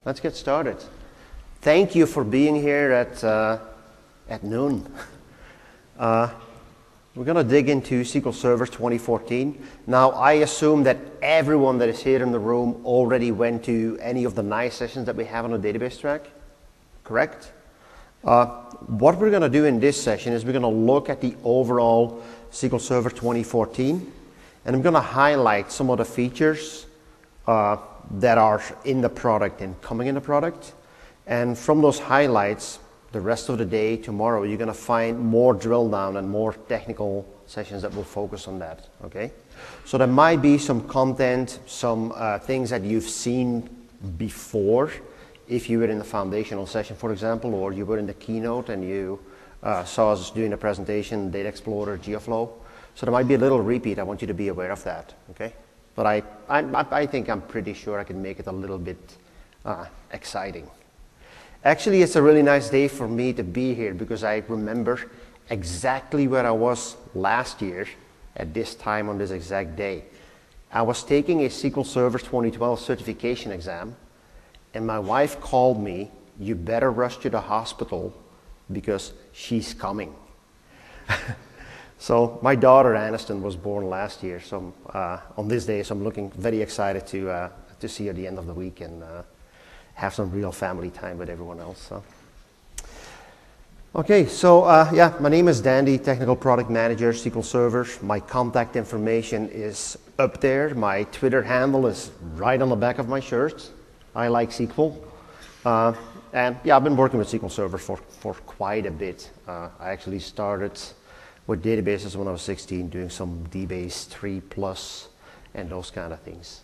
Let's get started. Thank you for being here at noon. We're going to dig into SQL Server 2014. Now, I assume that everyone that is here in the room already went to any of the nice sessions that we have on the database track, correct? What we're going to do in this session is we're going to look at the overall SQL Server 2014, and I'm going to highlight some of the features that are in the product and coming in the product. And from those highlights, the rest of the day, tomorrow, you're going to find more drill down and more technical sessions that will focus on that, okay? So there might be some content, some things that you've seen before, if you were in the foundational session, for example, or you were in the keynote and you saw us doing a presentation, Data Explorer, GeoFlow. So there might be a little repeat. I want you to be aware of that, okay? But I think I'm pretty sure I can make it a little bit exciting. Actually, it's a really nice day for me to be here because I remember exactly where I was last year at this time on this exact day. I was taking a SQL Server 2012 certification exam, and my wife called me, "You better rush to the hospital because she's coming." So my daughter Aniston was born last year, so on this day, so I'm looking very excited to see her at the end of the week and have some real family time with everyone else. So. Okay, so yeah, my name is Dandy, Technical Product Manager, SQL Server. My contact information is up there. My Twitter handle is right on the back of my shirt. I like SQL. And yeah, I've been working with SQL Server for quite a bit. I actually started with databases when I was 16, doing some DBase 3+ and those kind of things.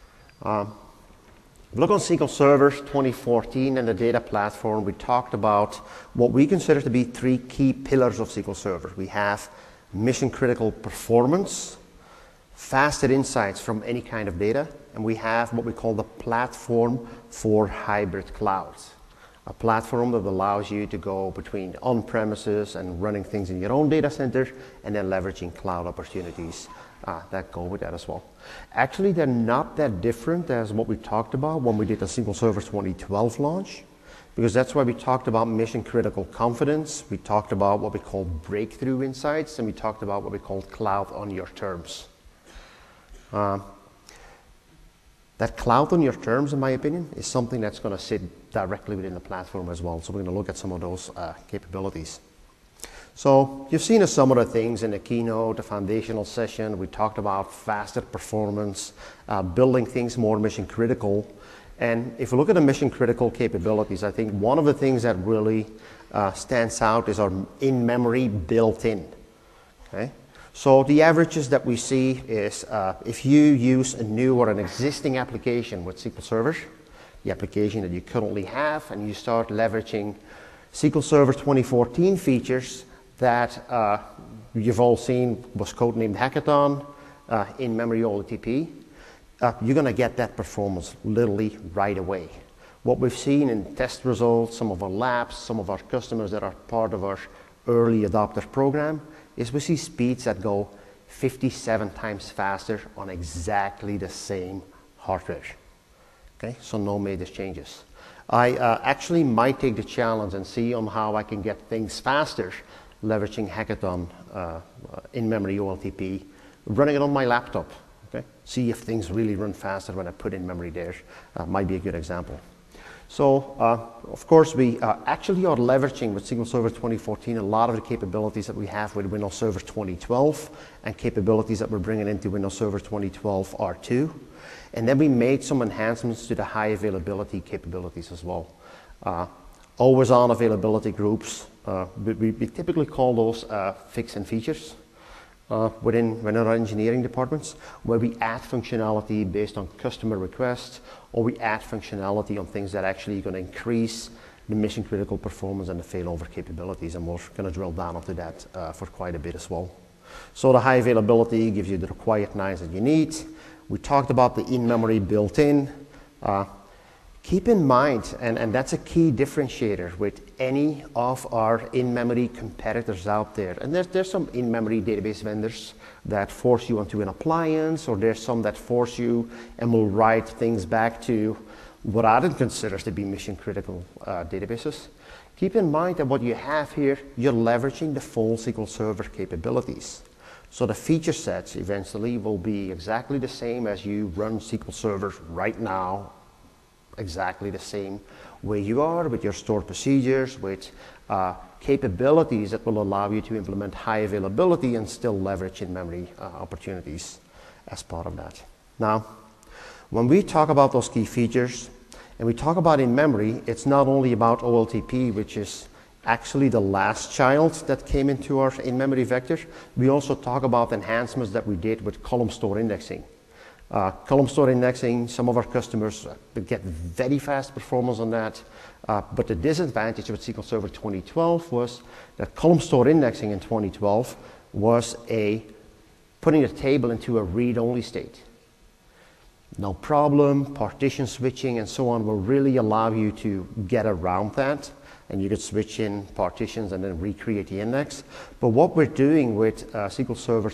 Look on SQL Server 2014 and the data platform. We talked about what we consider to be 3 key pillars of SQL Server. We have mission critical performance, faster insights from any kind of data, and we have what we call the platform for hybrid clouds. A platform that allows you to go between on-premises and running things in your own data center and then leveraging cloud opportunities that go with that as well. Actually, they're not that different as what we talked about when we did the SQL Server 2012 launch, because that's why we talked about mission critical confidence, we talked about what we call breakthrough insights, and we talked about what we call cloud on your terms. That cloud on your terms, in my opinion, is something that's going to sit directly within the platform as well. So we're going to look at some of those capabilities. So you've seen some of the things in the keynote, the foundational session. We talked about faster performance, building things more mission critical. And if we look at the mission critical capabilities, I think one of the things that really stands out is our in-memory built-in. Okay? So the averages that we see is if you use a new or an existing application with SQL Server, the application that you currently have, and you start leveraging SQL Server 2014 features that you've all seen was codenamed Hackathon, in-memory OLTP, you're going to get that performance literally right away. What we've seen in test results, some of our labs, some of our customers that are part of our early adopter program, is we see speeds that go 57 times faster on exactly the same hardware. Okay, so no major changes. I actually might take the challenge and see on how I can get things faster leveraging Hackathon in-memory OLTP, running it on my laptop. Okay, see if things really run faster when I put in memory there. Might be a good example. So, of course, we actually are leveraging with SQL Server 2014 a lot of the capabilities that we have with Windows Server 2012 and capabilities that we're bringing into Windows Server 2012 R2. And then we made some enhancements to the high availability capabilities as well. Always on availability groups. We typically call those fix and features within our engineering departments, where we add functionality based on customer requests, or we add functionality on things that actually are going to increase the mission critical performance and the failover capabilities, and we're going to drill down onto that for quite a bit as well. So the high availability gives you the required nines that you need. We talked about the in-memory built-in. Keep in mind, and that's a key differentiator with any of our in-memory competitors out there. And there's some in-memory database vendors that force you onto an appliance, or there's some that force you and will write things back to what I don't consider to be mission critical databases. Keep in mind that what you have here, you're leveraging the full SQL Server capabilities. So the feature sets eventually will be exactly the same as you run SQL Server right now, exactly the same way you are with your stored procedures, with capabilities that will allow you to implement high availability and still leverage in-memory opportunities as part of that. Now, when we talk about those key features and we talk about in-memory, it's not only about OLTP, which is actually the last child that came into our in-memory vector. We also talk about enhancements that we did with column store indexing. Column store indexing, some of our customers get very fast performance on that, but the disadvantage with SQL Server 2012 was that column store indexing in 2012 was putting a table into a read-only state. No problem, partition switching and so on will really allow you to get around that, and you could switch in partitions and then recreate the index. But what we're doing with SQL Server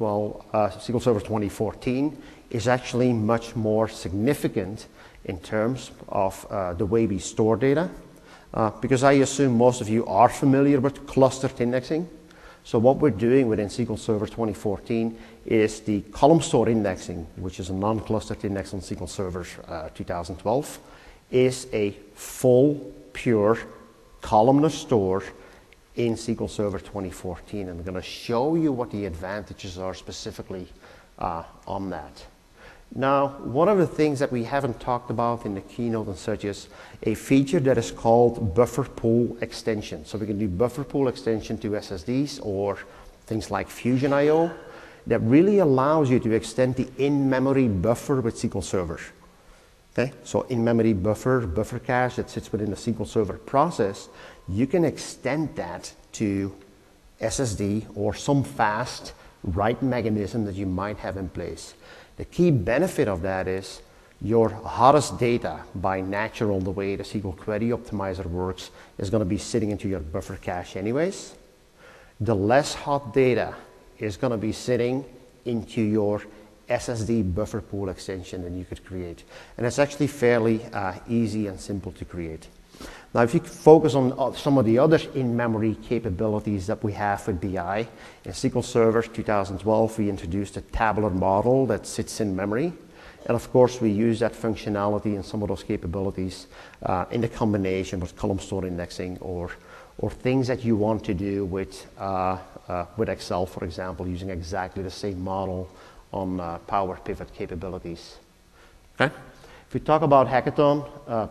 2014 is actually much more significant in terms of the way we store data, because I assume most of you are familiar with clustered indexing. So what we're doing within SQL Server 2014 is the column store indexing, which is a non-clustered index on SQL Server 2012, is a full, pure columnar store in SQL Server 2014. And I'm going to show you what the advantages are specifically on that. Now, one of the things that we haven't talked about in the keynote and such is a feature that is called buffer pool extension. So we can do buffer pool extension to SSDs or things like Fusion IO that really allows you to extend the in-memory buffer with SQL Server. Okay, so in-memory buffer cache that sits within the SQL Server process, you can extend that to SSD or some fast write mechanism that you might have in place. The key benefit of that is your hottest data, by natural, the way the SQL Query Optimizer works, is going to be sitting into your buffer cache anyways. The less hot data is going to be sitting into your SSD buffer pool extension that you could create. And it's actually fairly easy and simple to create. Now, if you focus on some of the other in-memory capabilities that we have with BI, in SQL Server 2012, we introduced a tabular model that sits in memory. And of course, we use that functionality and some of those capabilities in the combination with column store indexing or things that you want to do with Excel, for example, using exactly the same model on Power Pivot capabilities. Okay. If we talk about Hackathon,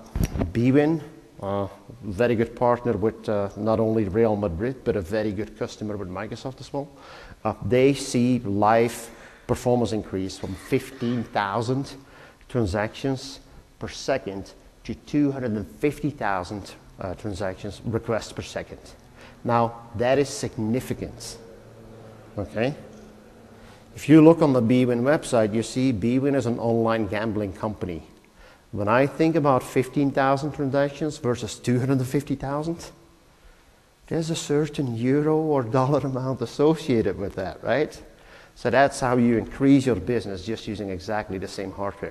BWin, very good partner with not only Real Madrid, but a very good customer with Microsoft as well. They see live performance increase from 15,000 transactions per second to 250,000 transactions requests per second. Now, that is significant. Okay. If you look on the BWin website, you see BWin is an online gambling company. When I think about 15,000 transactions versus 250,000, there's a certain euro or dollar amount associated with that, right? So that's how you increase your business just using exactly the same hardware.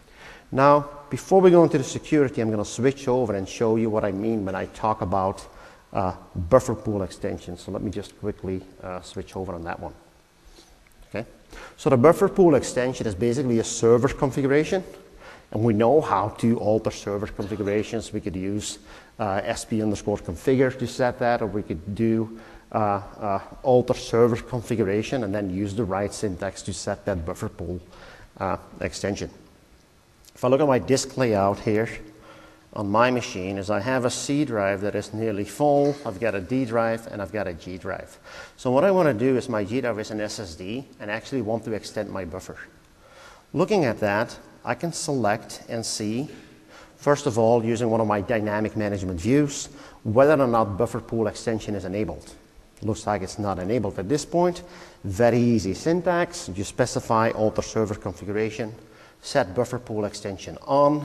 Now, before we go into the security, I'm going to switch over and show you what I mean when I talk about buffer pool extension. So let me just quickly switch over on that one. Okay. So the buffer pool extension is basically a server configuration, and we know how to alter server configurations. We could use sp_configure to set that, or we could do alter server configuration and then use the right syntax to set that buffer pool extension. If I look at my disk layout here on my machine, is I have a C drive that is nearly full, I've got a D drive, and I've got a G drive. So what I want to do is my G drive is an SSD and actually want to extend my buffer. Looking at that, I can select and see, first of all, using one of my dynamic management views, whether or not buffer pool extension is enabled. Looks like it's not enabled at this point. Very easy syntax. You specify alter server configuration, set buffer pool extension on.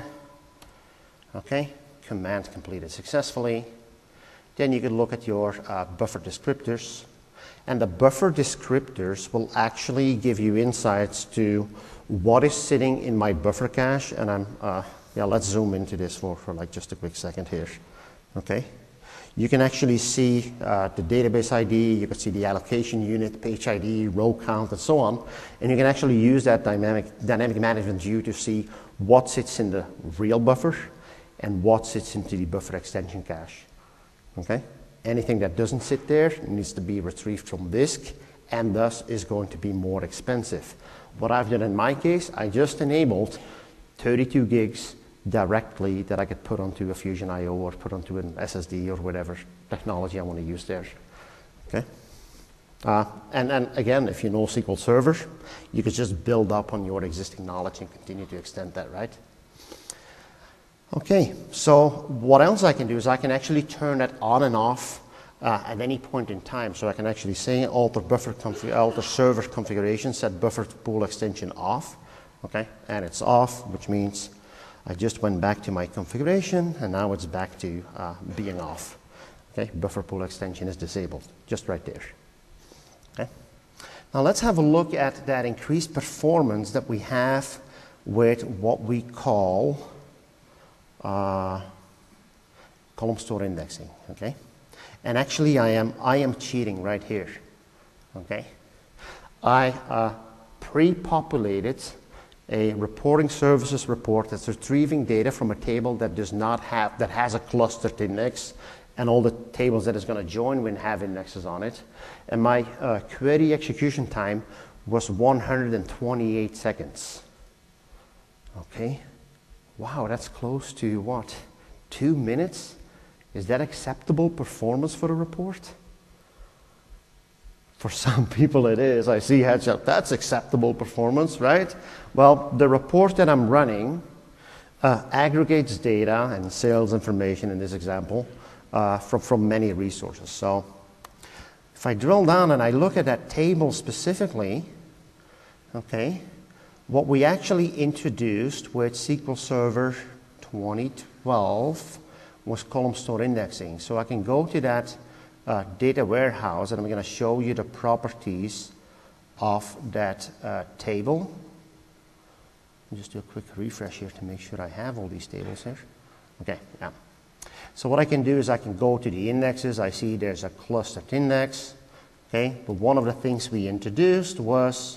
Okay, command completed successfully. Then you can look at your buffer descriptors, and the buffer descriptors will actually give you insights to what is sitting in my buffer cache, and I'm yeah, let's zoom into this for like just a quick second here. Okay. You can actually see the database ID, you can see the allocation unit, page ID, row count, and so on. And you can actually use that dynamic management view to see what sits in the real buffer and what sits into the buffer extension cache. Okay? Anything that doesn't sit there needs to be retrieved from disk and thus is going to be more expensive. What I've done in my case, I just enabled 32 gigs directly that I could put onto a Fusion IO or put onto an SSD or whatever technology I want to use there. Okay? And again, if you know SQL Server, you could just build up on your existing knowledge and continue to extend that, right? Okay, so what else I can do is I can actually turn that on and off at any point in time. So I can actually say alter server configuration, set buffer pool extension off. Okay, and it's off, which means I just went back to my configuration and now it's back to being off. Okay, buffer pool extension is disabled, just right there. Okay. Now let's have a look at that increased performance that we have with what we call column store indexing. Okay, and actually I am cheating right here. Okay, I pre-populated a reporting services report that's retrieving data from a table that has a clustered index, and all the tables that it's going to join will have indexes on it. And my query execution time was 128 seconds. Okay, wow, that's close to what? 2 minutes? Is that acceptable performance for a report? For some people it is. I see heads up, that's acceptable performance, right? Well, the report that I'm running aggregates data and sales information in this example from many resources. So if I drill down and I look at that table specifically, okay, what we actually introduced with SQL Server 2012 was column store indexing. So I can go to that data warehouse and I'm going to show you the properties of that table. I'll just do a quick refresh here to make sure I have all these tables here. Okay, yeah. So what I can do is I can go to the indexes. I see there's a clustered index. Okay, but one of the things we introduced was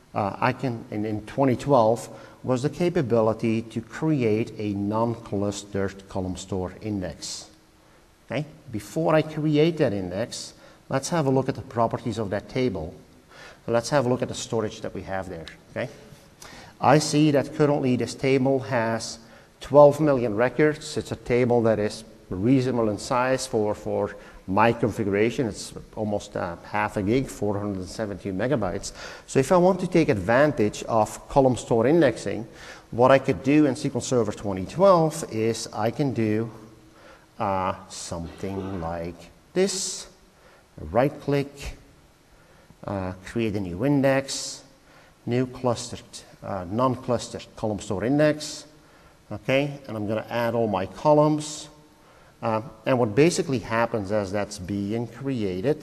in 2012 was the capability to create a non-clustered column store index. Okay, before I create that index, let's have a look at the properties of that table. So let's have a look at the storage that we have there. Okay, I see that currently this table has 12 million records. It's a table that is reasonable in size for my configuration. It's almost half a gig, 470 megabytes. So if I want to take advantage of column store indexing, what I could do in SQL Server 2012 is I can do something like this. Right click, create a new index, new clustered, non-clustered column store index. Okay, and I'm going to add all my columns. And what basically happens as that's being created,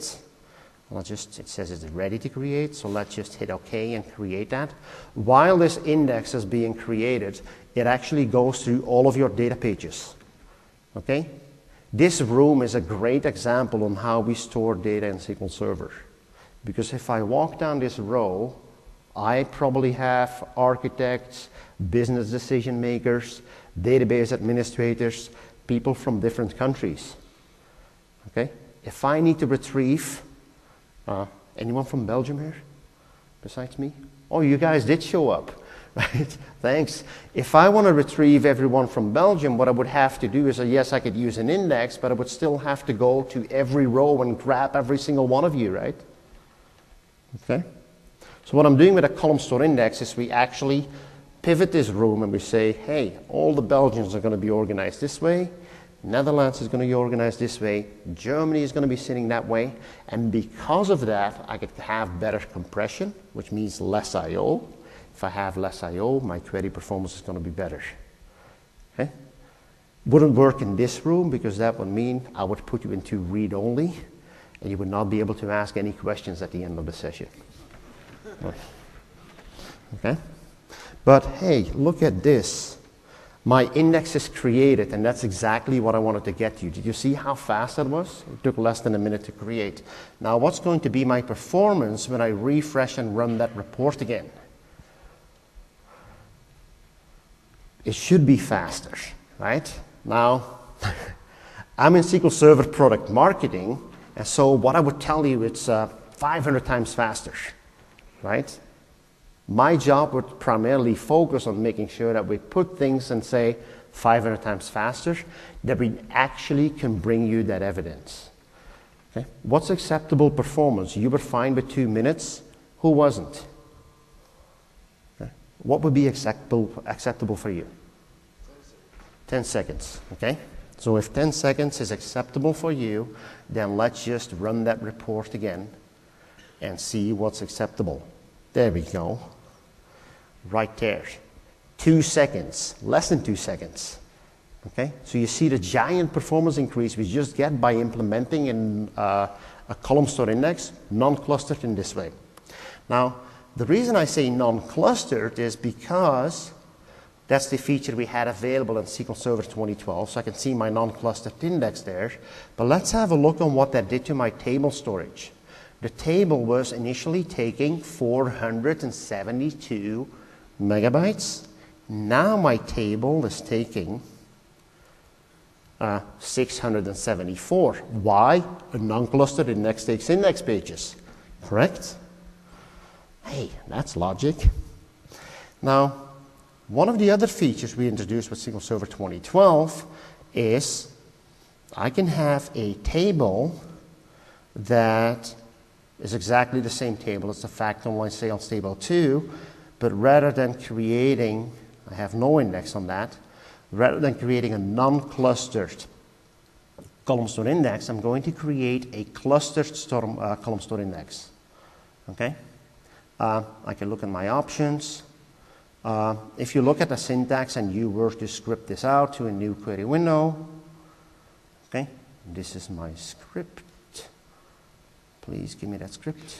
it says it's ready to create, so let's just hit OK and create that. While this index is being created, it actually goes through all of your data pages. Okay? This room is a great example on how we store data in SQL Server. Because if I walk down this row, I probably have architects, business decision makers, database administrators, people from different countries. Okay? If I need to retrieve, anyone from Belgium here besides me? Oh, you guys did show up, right? Thanks. If I want to retrieve everyone from Belgium, what I would have to do is, yes, I could use an index, but I would still have to go to every row and grab every single one of you, right? Okay? So what I'm doing with a column store index is we actually pivot this room and we say, hey, all the Belgians are going to be organized this way, Netherlands is going to be organized this way, Germany is going to be sitting that way, and because of that, I could have better compression, which means less I/O. If I have less I/O, my query performance is going to be better. Okay? Wouldn't work in this room because that would mean I would put you into read-only, and you would not be able to ask any questions at the end of the session. Okay? But hey, look at this. My index is created, and that's exactly what I wanted to get you. Did you see how fast that was? It took less than a minute to create. Now, what's going to be my performance when I refresh and run that report again? It should be faster, right? Now, I'm in SQL Server Product Marketing, and so what I would tell you, it's 500 times faster, right? My job would primarily focus on making sure that we put things and say 500 times faster, that we actually can bring you that evidence. Okay? What's acceptable performance? You were fine with 2 minutes. Who wasn't? Okay. What would be acceptable for you? 10 seconds. Okay? So if 10 seconds is acceptable for you, then let's just run that report again and see what's acceptable. There we go. Right there. 2 seconds, less than 2 seconds. Okay, so you see the giant performance increase we just get by implementing a column store index, non-clustered in this way. Now, the reason I say non-clustered is because that's the feature we had available in SQL Server 2012, so I can see my non-clustered index there. But let's have a look on what that did to my table storage. The table was initially taking 472 megabytes. Now my table is taking 674. Why? A non-clustered index takes index pages, correct? Hey, that's logic. Now, one of the other features we introduced with SQL Server 2012 is I can have a table that is exactly the same table as the fact online sales table 2, but rather than creating, I have no index on that, rather than creating a non-clustered column store index, I'm going to create a clustered column store index. Okay? I can look at my options. If you look at the syntax and you were to script this out to a new query window, okay, this is my script. Please give me that script.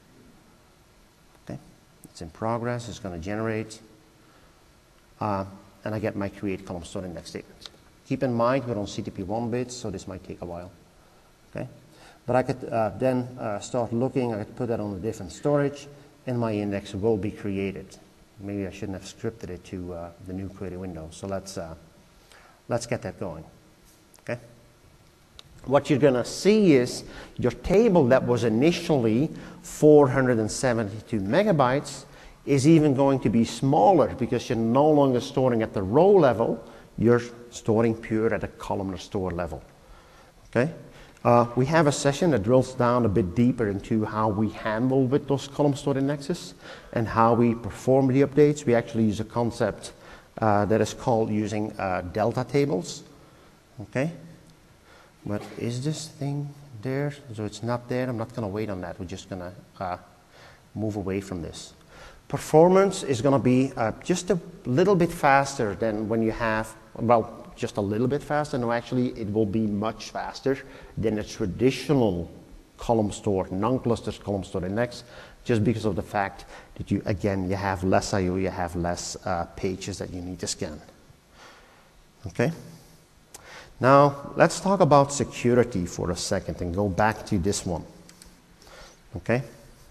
Okay, it's in progress, it's going to generate, and I get my create column store index statement. Keep in mind we're on CTP1 bits, so this might take a while. Okay, but I could then start looking. I could put that on a different storage, and my index will be created. Maybe I shouldn't have scripted it to the new query window. So let's get that going. Okay. What you're going to see is your table that was initially 472 megabytes is even going to be smaller because you're no longer storing at the row level. You're storing pure at a columnar store level. Okay. We have a session that drills down a bit deeper into how we handle with those column store indexes and how we perform the updates. We actually use a concept that is called using delta tables. Okay, but is this thing there? So it's not there. I'm not going to wait on that. We're just going to move away from this. Performance is going to be just a little bit faster than when you have, well, just a little bit faster. No, actually, it will be much faster than a traditional column store, non-clustered column store index, just because of the fact that you have less I/O, you have less pages that you need to scan. Okay. Now let's talk about security for a second and go back to this one. Okay.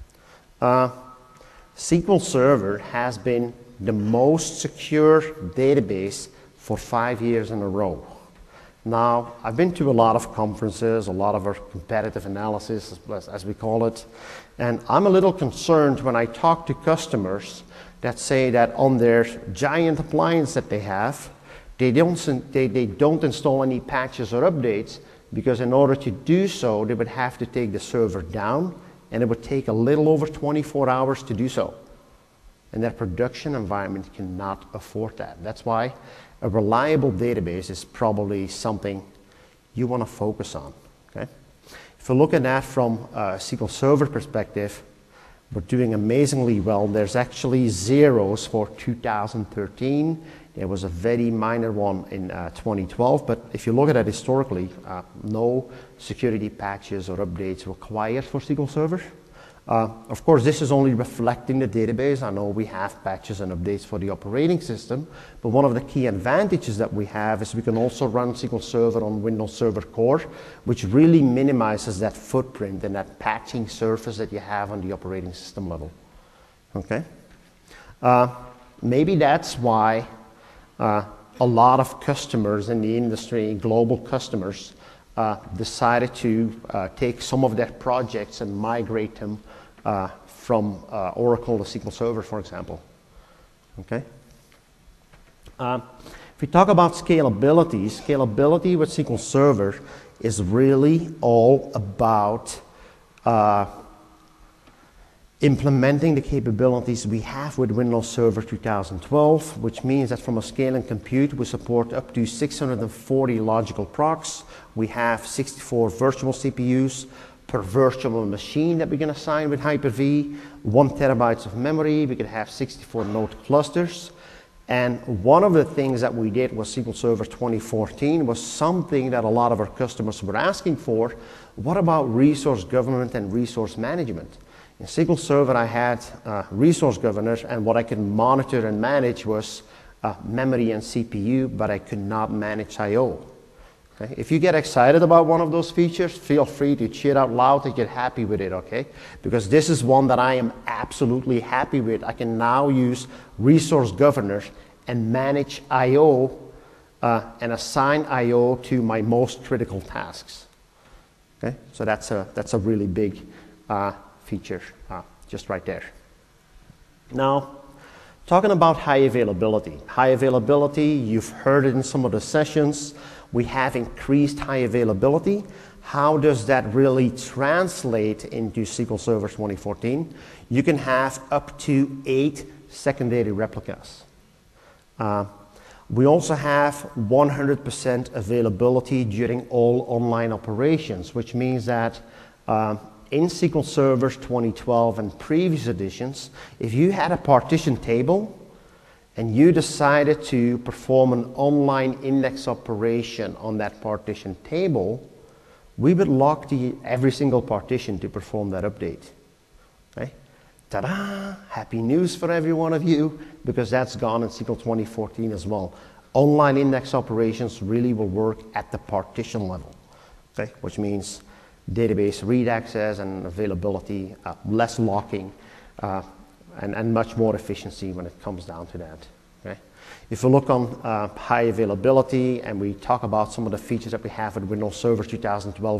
SQL Server has been the most secure database for 5 years in a row. Now, I've been to a lot of conferences, a lot of our competitive analysis, as we call it, and I'm a little concerned when I talk to customers that say that on their giant appliance that they have, they don't install any patches or updates because in order to do so, they would have to take the server down, and it would take a little over 24 hours to do so. And their production environment cannot afford that. That's why a reliable database is probably something you want to focus on. Okay? If you look at that from a SQL Server perspective, we're doing amazingly well. There's actually zeros for 2013. There was a very minor one in 2012, but if you look at it historically, no security patches or updates required for SQL Server. Of course, this is only reflecting the database. I know we have patches and updates for the operating system, but one of the key advantages that we have is we can also run SQL Server on Windows Server Core, which really minimizes that footprint and that patching surface that you have on the operating system level. Okay? Maybe that's why a lot of customers in the industry, global customers, decided to take some of their projects and migrate them from Oracle to SQL Server, for example. Okay. If we talk about scalability, scalability with SQL Server is really all about implementing the capabilities we have with Windows Server 2012, which means that from a scale and compute, we support up to 640 logical procs. We have 64 virtual CPUs per virtual machine that we can assign with Hyper-V, 1 terabyte of memory. We could have 64 node clusters. And one of the things that we did with SQL Server 2014 was something that a lot of our customers were asking for. What about resource governance and resource management? In SQL Server, I had resource governors, and what I could monitor and manage was memory and CPU, but I could not manage I/O. Okay? If you get excited about one of those features, feel free to cheer out loud and get happy with it, okay? Because this is one that I am absolutely happy with. I can now use resource governors and manage I/O and assign I/O to my most critical tasks. Okay? So that's a really big feature just right there. Now, talking about high availability. High availability, you've heard it in some of the sessions. We have increased high availability. How does that really translate into SQL Server 2014? You can have up to 8 secondary replicas. We also have 100% availability during all online operations, which means that in SQL Server 2012 and previous editions, if you had a partition table and you decided to perform an online index operation on that partition table, we would lock every single partition to perform that update. Okay? Ta-da! Happy news for every one of you, because that's gone in SQL 2014 as well. Online index operations really will work at the partition level, okay? Which means database read access and availability, less locking, and much more efficiency when it comes down to that. Okay? If we look on high availability and we talk about some of the features that we have with Windows Server 2012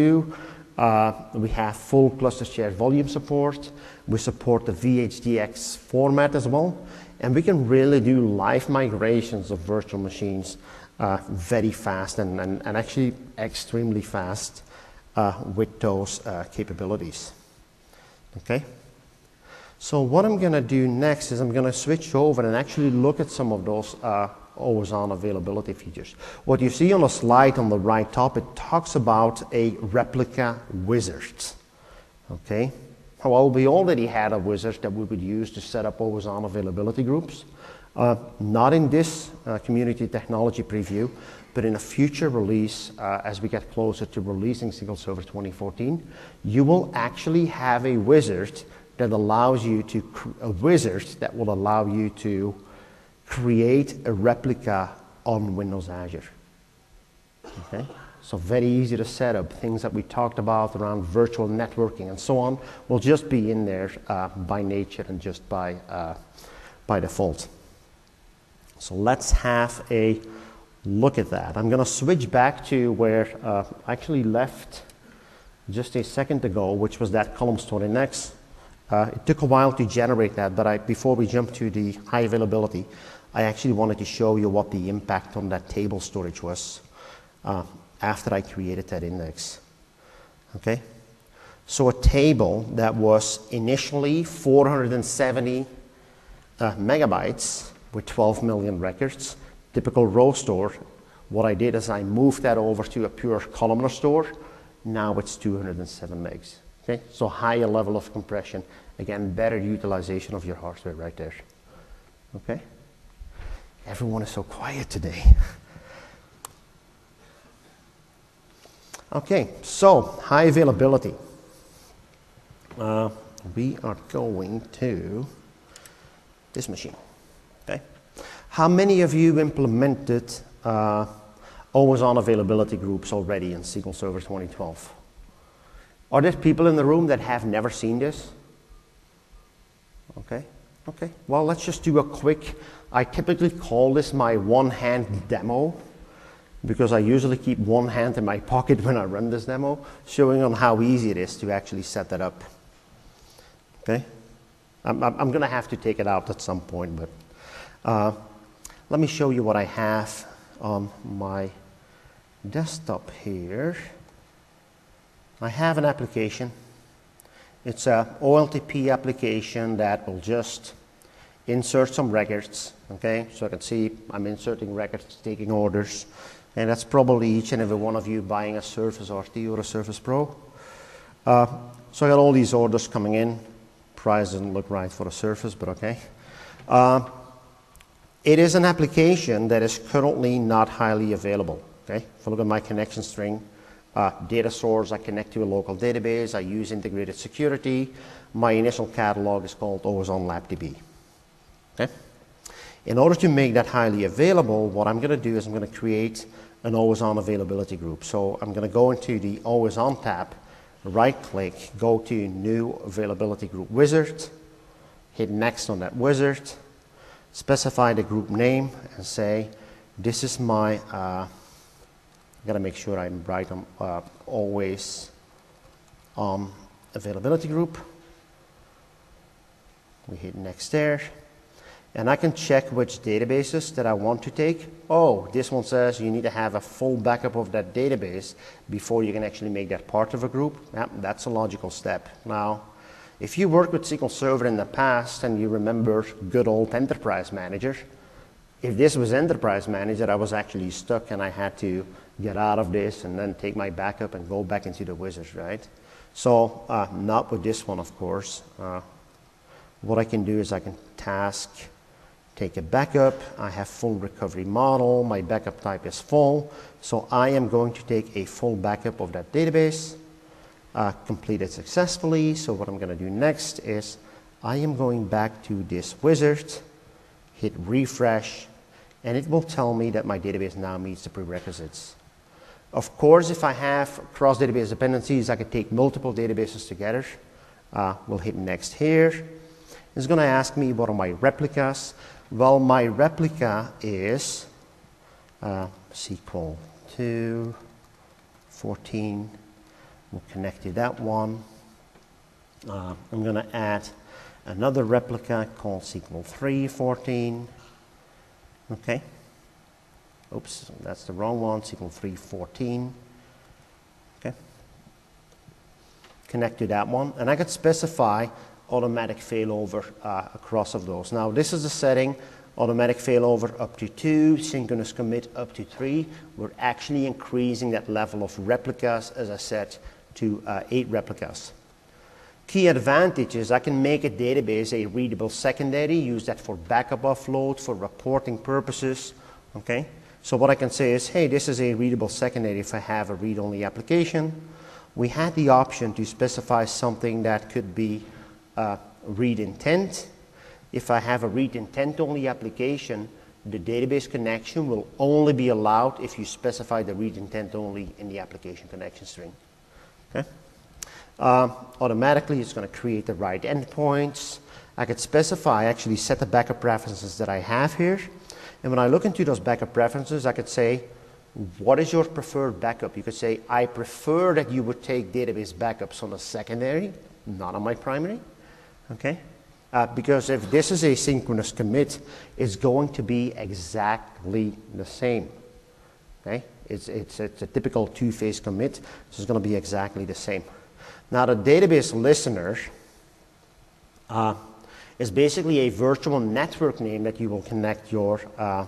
R2, we have full cluster shared volume support. We support the VHDX format as well, and we can really do live migrations of virtual machines very fast and actually extremely fast with those capabilities. Okay? So what I'm going to do next is I'm going to switch over and actually look at some of those always-on availability features. What you see on the slide on the right top, it talks about a replica wizard. Okay? Well, we already had a wizard that we would use to set up always-on availability groups. Not in this community technology preview, but in a future release, as we get closer to releasing SQL Server 2014, you will actually have a wizard that allows you to will allow you to create a replica on Windows Azure. Okay? So very easy to set up. Things that we talked about around virtual networking and so on will just be in there by nature and just by default. So let's have a look at that. I'm going to switch back to where I actually left just a second ago, which was that column store index. It took a while to generate that, but before we jump to the high availability, I actually wanted to show you what the impact on that table storage was after I created that index. Okay? So a table that was initially 470 megabytes with 12 million records, typical row store, what I did is I moved that over to a pure columnar store. Now it's 207 megs. Okay? So higher level of compression. Again, better utilization of your hardware right there. Okay? Everyone is so quiet today. Okay, so high availability. we are going to this machine. Okay. How many of you implemented always-on availability groups already in SQL Server 2012? Are there people in the room that have never seen this? Okay. Okay. Well, let's just do a quick. I typically call this my one-hand demo, because I usually keep one hand in my pocket when I run this demo, showing on how easy it is to actually set that up. Okay? I'm going to have to take it out at some point, but let me show you what I have on my desktop here. I have an application. It's an OLTP application that will just insert some records. Okay? So I can see I'm inserting records, taking orders. And that's probably each and every one of you buying a Surface RT or a Surface Pro. So I got all these orders coming in. Price doesn't look right for a Surface, but okay. It is an application that is currently not highly available. Okay? If I look at my connection string, data source, I connect to a local database. I use integrated security. My initial catalog is called always-on LabDB. Okay? In order to make that highly available, what I'm going to do is I'm going to create an always-on availability group. So I'm going to go into the always-on tab, right-click, go to New Availability Group Wizard, hit Next on that wizard, specify the group name, and say, this is my, I've got to make sure I'm right on always-on availability group. We hit Next there. And I can check which databases that I want to take. Oh, this one says you need to have a full backup of that database before you can actually make that part of a group. Yeah, that's a logical step. Now, if you worked with SQL Server in the past and you remember good old Enterprise Manager, if this was Enterprise Manager, I was actually stuck and I had to get out of this and then take my backup and go back into the wizard, right? So, not with this one, of course. What I can do is I can task take a backup. I have full recovery model. My backup type is full. So I am going to take a full backup of that database, complete it successfully. So what I'm going to do next is I am going back to this wizard, hit refresh, and it will tell me that my database now meets the prerequisites. Of course, if I have cross-database dependencies, I could take multiple databases together. We'll hit next here. It's going to ask me what are my replicas. Well, my replica is SQL 2, 14. We'll connect to that one. I'm going to add another replica called SQL 3, 14. Okay. Oops, that's the wrong one. SQL 3, 14. Okay. Connect to that one. And I could specify automatic failover across of those. Now this is the setting, automatic failover up to 2, synchronous commit up to 3. We're actually increasing that level of replicas, as I said, to 8 replicas. Key advantage is I can make a database a readable secondary, use that for backup offload, for reporting purposes. Okay, so what I can say is, hey, this is a readable secondary if I have a read-only application. We had the option to specify something that could be read intent. If I have a read intent only application, the database connection will only be allowed if you specify the read intent only in the application connection string. Okay? Automatically, it's going to create the right endpoints. I could specify, actually set the backup preferences that I have here. And when I look into those backup preferences, I could say, what is your preferred backup? You could say, I prefer that you would take database backups on the secondary, not on my primary. Okay? Because if this is a synchronous commit, it's going to be exactly the same. Okay? It's a typical two-phase commit, so it's going to be exactly the same. Now, the database listener is basically a virtual network name that you will connect your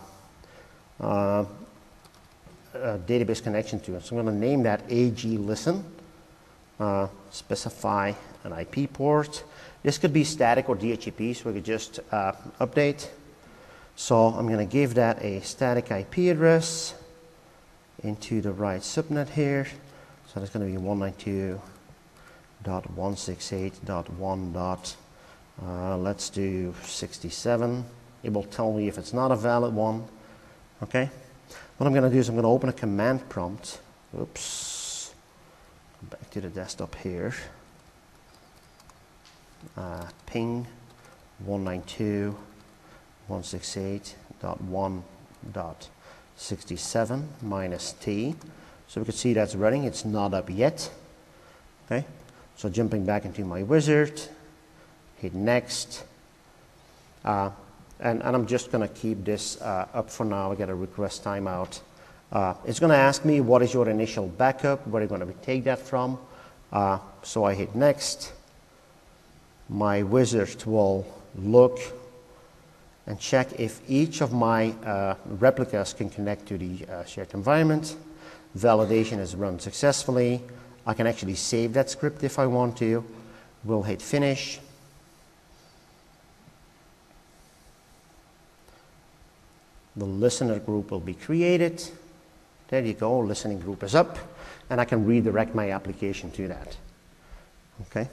database connection to. So I'm going to name that AG listen, specify an IP port. This could be static or DHCP, so we could just update. So I'm going to give that a static IP address into the right subnet here. So that's going to be 168.1. Let's do 67. It will tell me if it's not a valid one. Okay. What I'm going to do is I'm going to open a command prompt. Oops. Back to the desktop here. Ping 192.168.1.67 minus T. So we can see that's running. It's not up yet. Okay. So jumping back into my wizard, hit next. And I'm just going to keep this up for now. I get a request timeout. It's going to ask me what is your initial backup, where are you going to take that from. So I hit next. My wizard will look and check if each of my replicas can connect to the shared environment. Validation is run successfully. I can actually save that script if I want to. We'll hit finish. The listener group will be created. There you go, listening group is up, and I can redirect my application to that. Okay.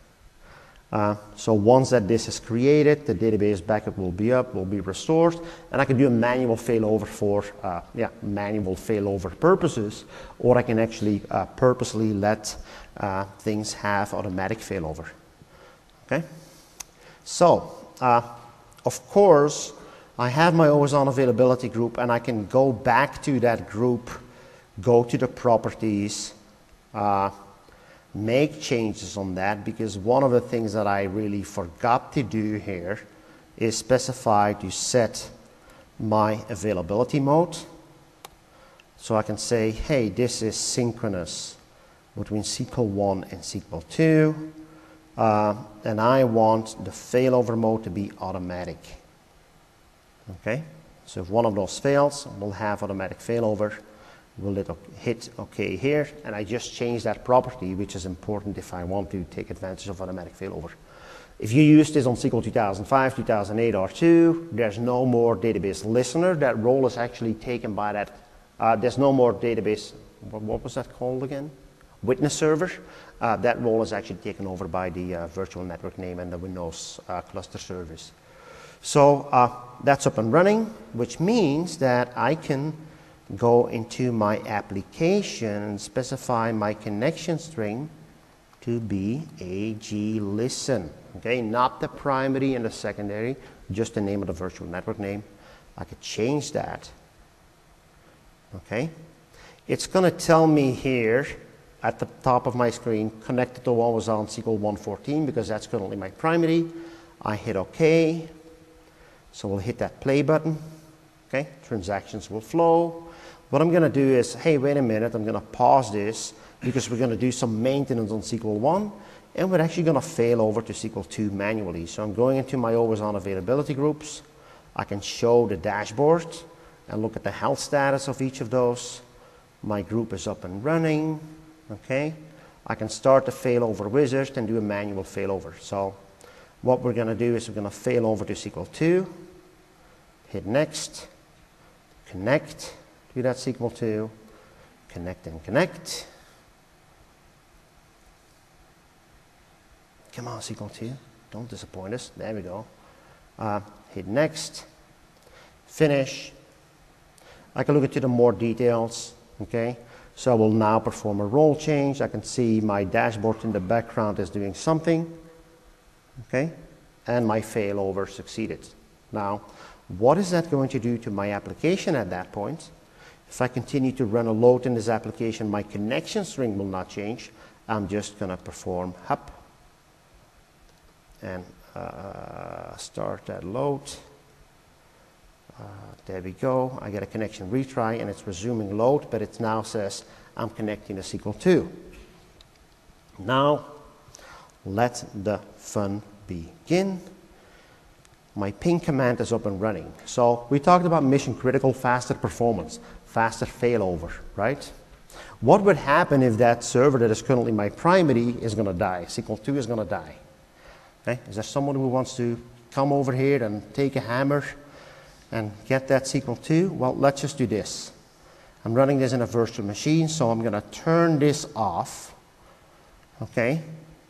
So once that this is created, the database backup will be up, will be restored, and I can do a manual failover for manual failover purposes, or I can actually purposely let things have automatic failover. Okay. So of course, I have my always on availability group, and I can go back to that group, go to the properties, make changes on that, because one of the things that I really forgot to do here is specify to set my availability mode. So I can say, hey, this is synchronous between SQL 1 and SQL 2, and I want the failover mode to be automatic. Okay, so if one of those fails, we'll have automatic failover. We'll hit OK here, and I just changed that property, which is important if I want to take advantage of automatic failover. If you use this on SQL 2005, 2008, or 2, there's no more database listener. That role is actually taken by that. There's no more database, what was that called again? Witness server. That role is actually taken over by the virtual network name and the Windows cluster service. So that's up and running, which means that I can go into my application and specify my connection string to be AG-listen. Okay, not the primary and the secondary, just the name of the virtual network name. I could change that. Okay, it's going to tell me here at the top of my screen, connected to always on SQL 114, because that's currently my primary. I hit OK. So we'll hit that play button. Okay, transactions will flow. What I'm going to do is, hey, wait a minute, I'm going to pause this because we're going to do some maintenance on SQL 1, and we're actually going to fail over to SQL 2 manually. So I'm going into my always on availability groups. I can show the dashboard and look at the health status of each of those. My group is up and running. Okay, I can start the failover wizard and do a manual failover. So what we're going to do is we're going to fail over to SQL 2, hit next, connect to that SQL 2, connect and connect. Come on, SQL 2, don't disappoint us. There we go. Hit next, finish. I can look into the more details. Okay, so I will now perform a role change. I can see my dashboard in the background is doing something. Okay, and my failover succeeded. Now, what is that going to do to my application at that point? If I continue to run a load in this application, my connection string will not change. I'm just going to perform hop and start that load. There we go. I get a connection retry, and it's resuming load, but it now says I'm connecting to SQL 2. Now, let the fun begin. My ping command is up and running. So we talked about mission critical, faster performance, faster failover, right? What would happen if that server that is currently my primary is going to die? SQL 2 is going to die. Okay? Is there someone who wants to come over here and take a hammer and get that SQL 2? Well, let's just do this. I'm running this in a virtual machine, so I'm going to turn this off. Okay?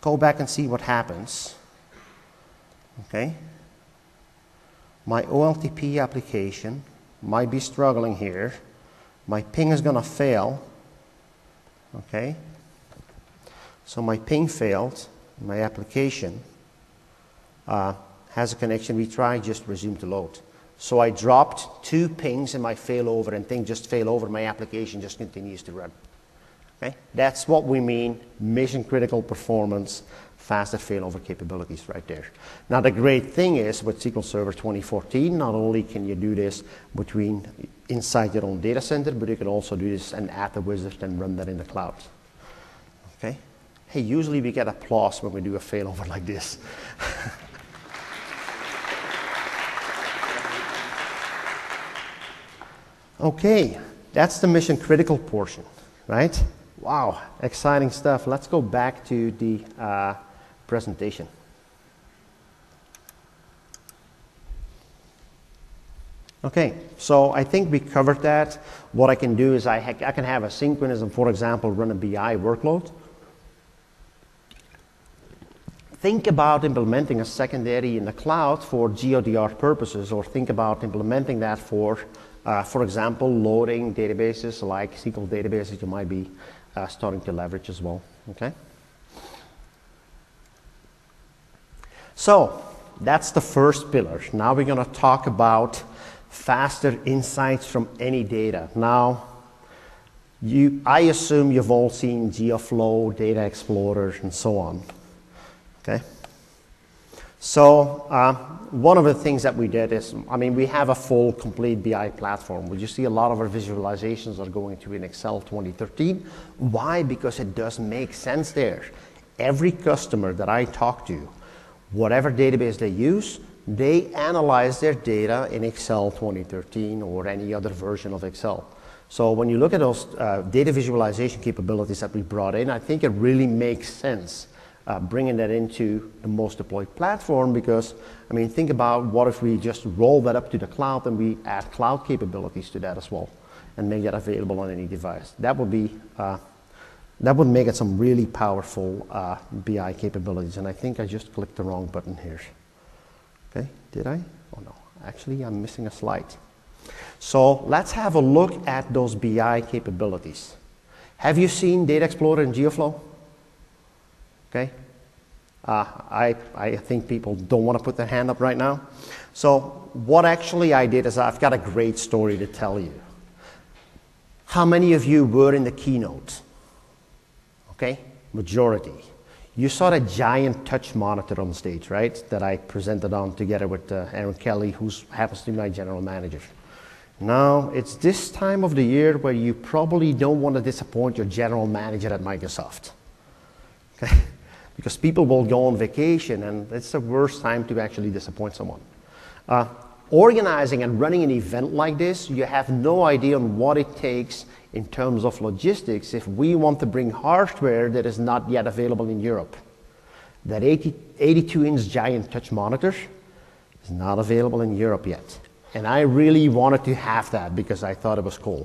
go back and see what happens. Okay. My OLTP application might be struggling here. My ping is going to fail. Okay. So my ping failed. My application has a connection retry, just resume to load. So I dropped 2 pings in my failover, and thing just failed over. My application just continues to run. Okay? That's what we mean, mission critical performance, faster failover capabilities right there. Now the great thing is with SQL Server 2014, not only can you do this inside your own data center, but you can also do this and add the wizard and run that in the cloud. Okay? Hey, usually we get applause when we do a failover like this. Okay, that's the mission critical portion, right? Wow, exciting stuff. Let's go back to the presentation. Okay, so I think we covered that. What I can do is I can have a synchronous and, for example, run a BI workload. Think about implementing a secondary in the cloud for GODR purposes, or think about implementing that for example, loading databases like SQL databases you might be starting to leverage as well. Okay. So that's the first pillar. Now we're going to talk about faster insights from any data. Now, I assume you've all seen GeoFlow, Data Explorer, and so on. Okay. So one of the things that we did is, we have a full, complete BI platform. Where you see a lot of our visualizations are going to in Excel 2013. Why? Because it does make sense there. Every customer that I talk to, whatever database they use, they analyze their data in Excel 2013 or any other version of Excel. So when you look at those data visualization capabilities that we brought in, I think it really makes sense bringing that into the most deployed platform, because think about what if we just roll that up to the cloud and we add cloud capabilities to that as well and make that available on any device. That would be that would make it some really powerful BI capabilities. And I think I just clicked the wrong button here. Okay, did I? Oh no, actually I'm missing a slide. So let's have a look at those BI capabilities. Have you seen Data Explorer and GeoFlow? Okay, I think people don't want to put their hand up right now. So what actually I did is I've got a great story to tell you. How many of you were in the keynote? Okay, majority. You saw the giant touch monitor on stage, right? That I presented on together with Aaron Kelly, who happens to be my general manager. Now, it's this time of the year where you probably don't want to disappoint your general manager at Microsoft. Okay? Because people will go on vacation, and it's the worst time to actually disappoint someone. Organizing and running an event like this, you have no idea on what it takes in terms of logistics if we want to bring hardware that is not yet available in Europe. That 82-inch giant touch monitor is not available in Europe yet. And I really wanted to have that because I thought it was cool.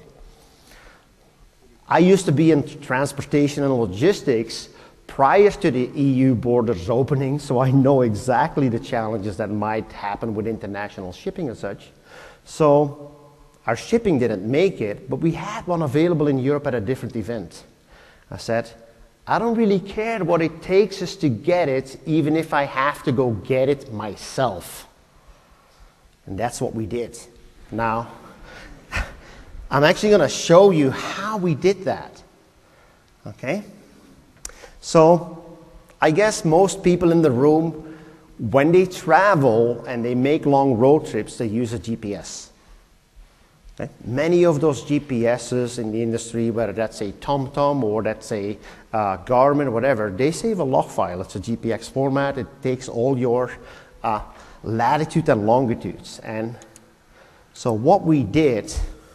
I used to be in transportation and logistics prior to the EU borders opening, so I know exactly the challenges that might happen with international shipping and such. So our shipping didn't make it, but we had one available in Europe at a different event. I said, I don't really care what it takes us to get it, even if I have to go get it myself. And that's what we did. Now, I'm actually going to show you how we did that. Okay? So, I guess most people in the room, when they travel and they make long road trips, they use a GPS. Okay? Many of those GPSs in the industry, whether that's a TomTom or that's a Garmin or whatever, they save a log file. It's a GPX format. It takes all your latitude and longitudes. And so what we did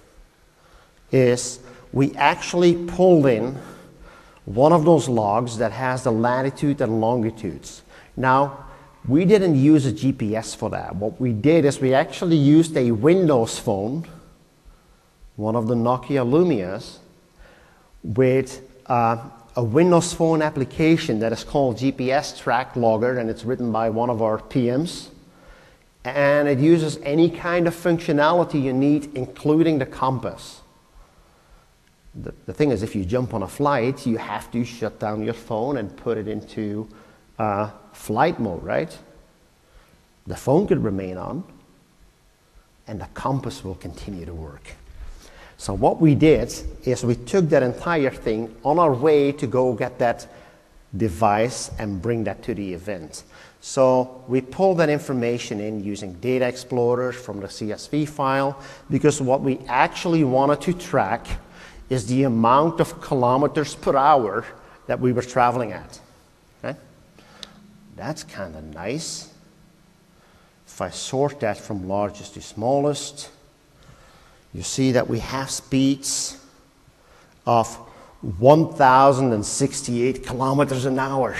is we actually pulled in one of those logs that has the latitude and longitudes. Now, we didn't use a GPS for that. What we did is we actually used a Windows phone, one of the Nokia Lumias, with a Windows Phone application that is called GPS Track Logger, and it's written by one of our PMs. And it uses any kind of functionality you need, including the compass. The thing is, if you jump on a flight, you have to shut down your phone and put it into flight mode, right? The phone could remain on, and the compass will continue to work. So what we did is we took that entire thing on our way to go get that device and bring that to the event. So we pulled that information in using data explorers from the CSV file, because what we actually wanted to track is the amount of kilometers per hour that we were traveling at. Okay? That's kind of nice. If I sort that from largest to smallest, you see that we have speeds of 1,068 kilometers an hour.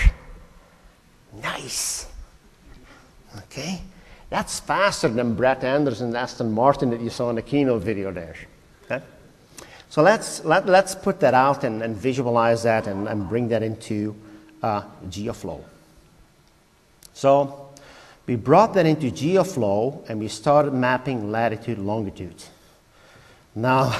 Nice. Okay, that's faster than Brett Anderson's Aston Martin that you saw in the keynote video there. Okay, so let's put that out and visualize that and bring that into GeoFlow. So we brought that into GeoFlow and we started mapping latitude, longitude. Now,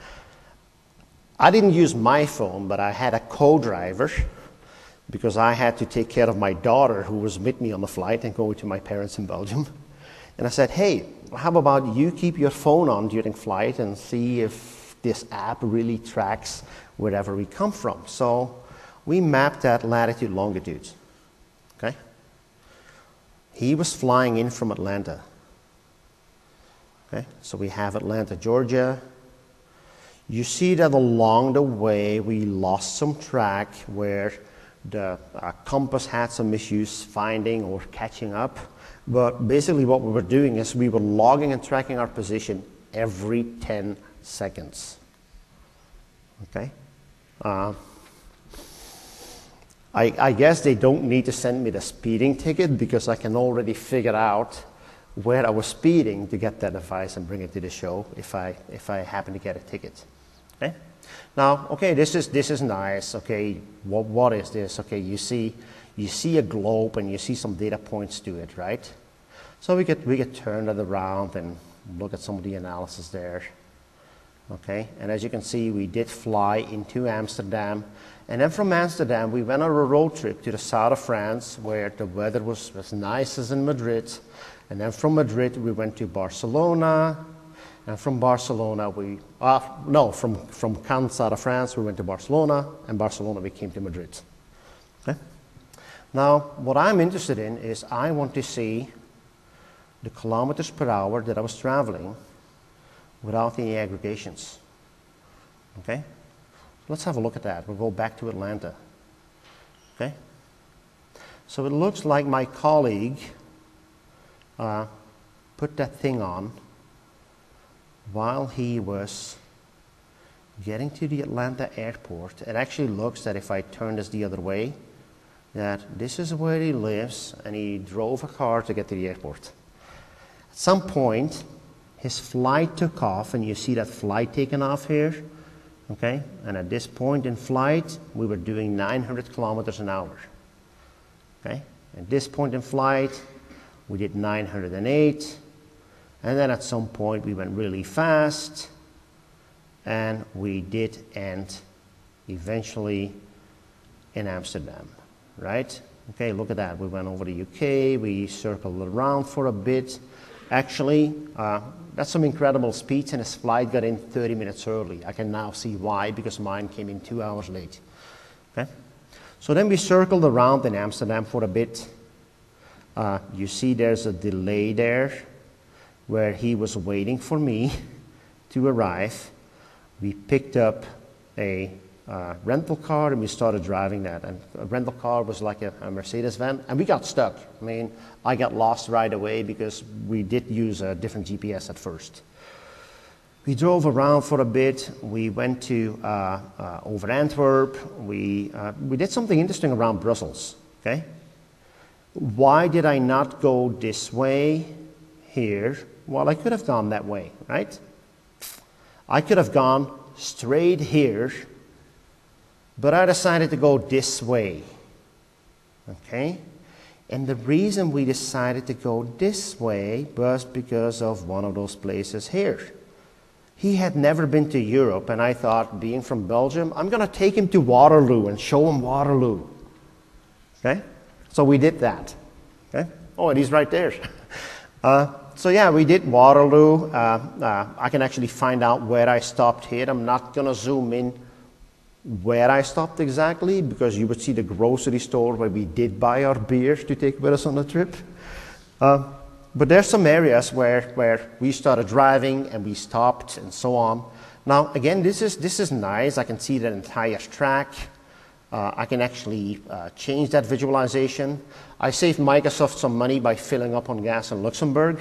I didn't use my phone, but I had a co-driver because I had to take care of my daughter who was with me on the flight and going to my parents in Belgium. And I said, hey, how about you keep your phone on during flight and see if this app really tracks wherever we come from. So we mapped that latitude, longitude. Okay? He was flying in from Atlanta. Okay, so we have Atlanta, Georgia. You see that along the way we lost some track where the compass had some issues finding or catching up. But basically what we were doing is we were logging and tracking our position every 10 seconds. Okay? I guess they don't need to send me the speeding ticket because I can already figure out where I was speeding to get that device and bring it to the show if I happen to get a ticket. Okay? Now, okay, this is nice. Okay, what is this? Okay, you see a globe and you see some data points to it, right? So we could turn that around and look at some of the analysis there. Okay, and as you can see, we did fly into Amsterdam, and then from Amsterdam we went on a road trip to the south of France where the weather was as nice as in Madrid. And then from Madrid, we went to Barcelona. And from Barcelona, from Cannes out of France, we went to Barcelona. And Barcelona, we came to Madrid. Okay? Now, what I'm interested in is I want to see the kilometers per hour that I was traveling without any aggregations. Okay? Let's have a look at that. We'll go back to Atlanta. Okay? So it looks like my colleague put that thing on while he was getting to the Atlanta airport. It actually looks that if I turn this the other way, that this is where he lives, and he drove a car to get to the airport. At some point, his flight took off, and you see that flight taking off here, okay? And at this point in flight, we were doing 900 kilometers an hour, okay? At this point in flight, we did 908, and then at some point we went really fast, and we did end eventually in Amsterdam, right? Okay, look at that. We went over the UK, we circled around for a bit. Actually, that's some incredible speeds, and his flight got in 30 minutes early. I can now see why, because mine came in 2 hours late. Okay? So then we circled around in Amsterdam for a bit. You see there's a delay there where he was waiting for me to arrive. We picked up a rental car and we started driving that. And a rental car was like a Mercedes van, and we got stuck. I mean, I got lost right away because we did use a different GPS at first. We drove around for a bit. We went to over Antwerp. We did something interesting around Brussels. Okay. Why did I not go this way here? Well, I could have gone that way, right? I could have gone straight here but I decided to go this way. Okay? And the reason we decided to go this way was because of one of those places here. He had never been to Europe, and I thought, being from Belgium, I'm going to take him to Waterloo and show him Waterloo. Okay? So we did that. Okay? Oh, and he's right there. So yeah, we did Waterloo. I can actually find out where I stopped here. I'm not going to zoom in where I stopped exactly, because you would see the grocery store where we did buy our beer to take with us on the trip. But there's some areas where we started driving and we stopped and so on. Now, again, this is nice. I can see that entire track. I can actually change that visualization. I saved Microsoft some money by filling up on gas in Luxembourg.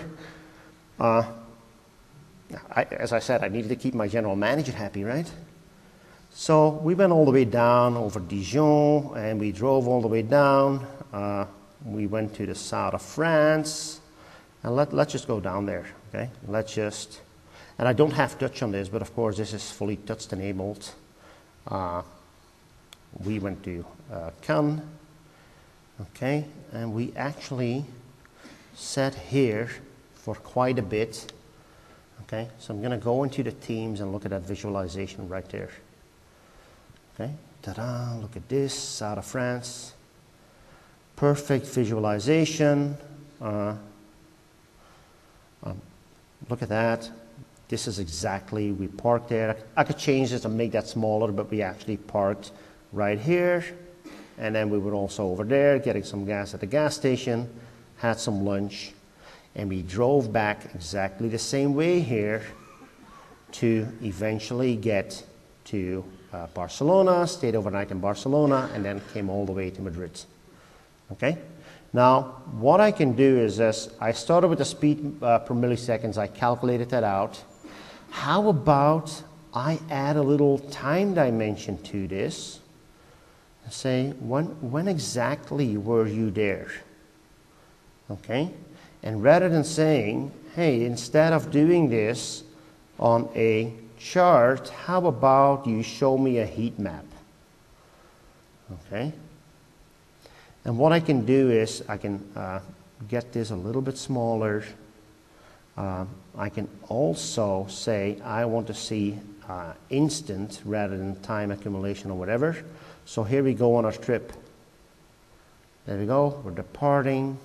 As I said, I needed to keep my general manager happy, right? So we went all the way down over Dijon, and we drove all the way down. We went to the south of France, and let's just go down there, okay? And I don't have touch on this, but of course this is fully touch enabled. We went to Cannes, okay? And we actually sat here for quite a bit, okay? So I'm gonna go into the Teams and look at that visualization right there. Okay, ta-da, look at this, south of France. Perfect visualization. Look at that. This is exactly, we parked there. I could change this and make that smaller, but we actually parked right here. And then we were also over there getting some gas at the gas station, had some lunch, and we drove back exactly the same way here to eventually get to Barcelona, stayed overnight in Barcelona, and then came all the way to Madrid. Okay? Now, what I can do is this. I started with the speed per milliseconds. I calculated that out. How about I add a little time dimension to this? And say, when exactly were you there? Okay? And rather than saying, hey, instead of doing this on a chart, how about you show me a heat map? Okay, and what I can do is I can get this a little bit smaller. I can also say I want to see instant rather than time accumulation or whatever. So here we go on our trip. There we go, we're departing.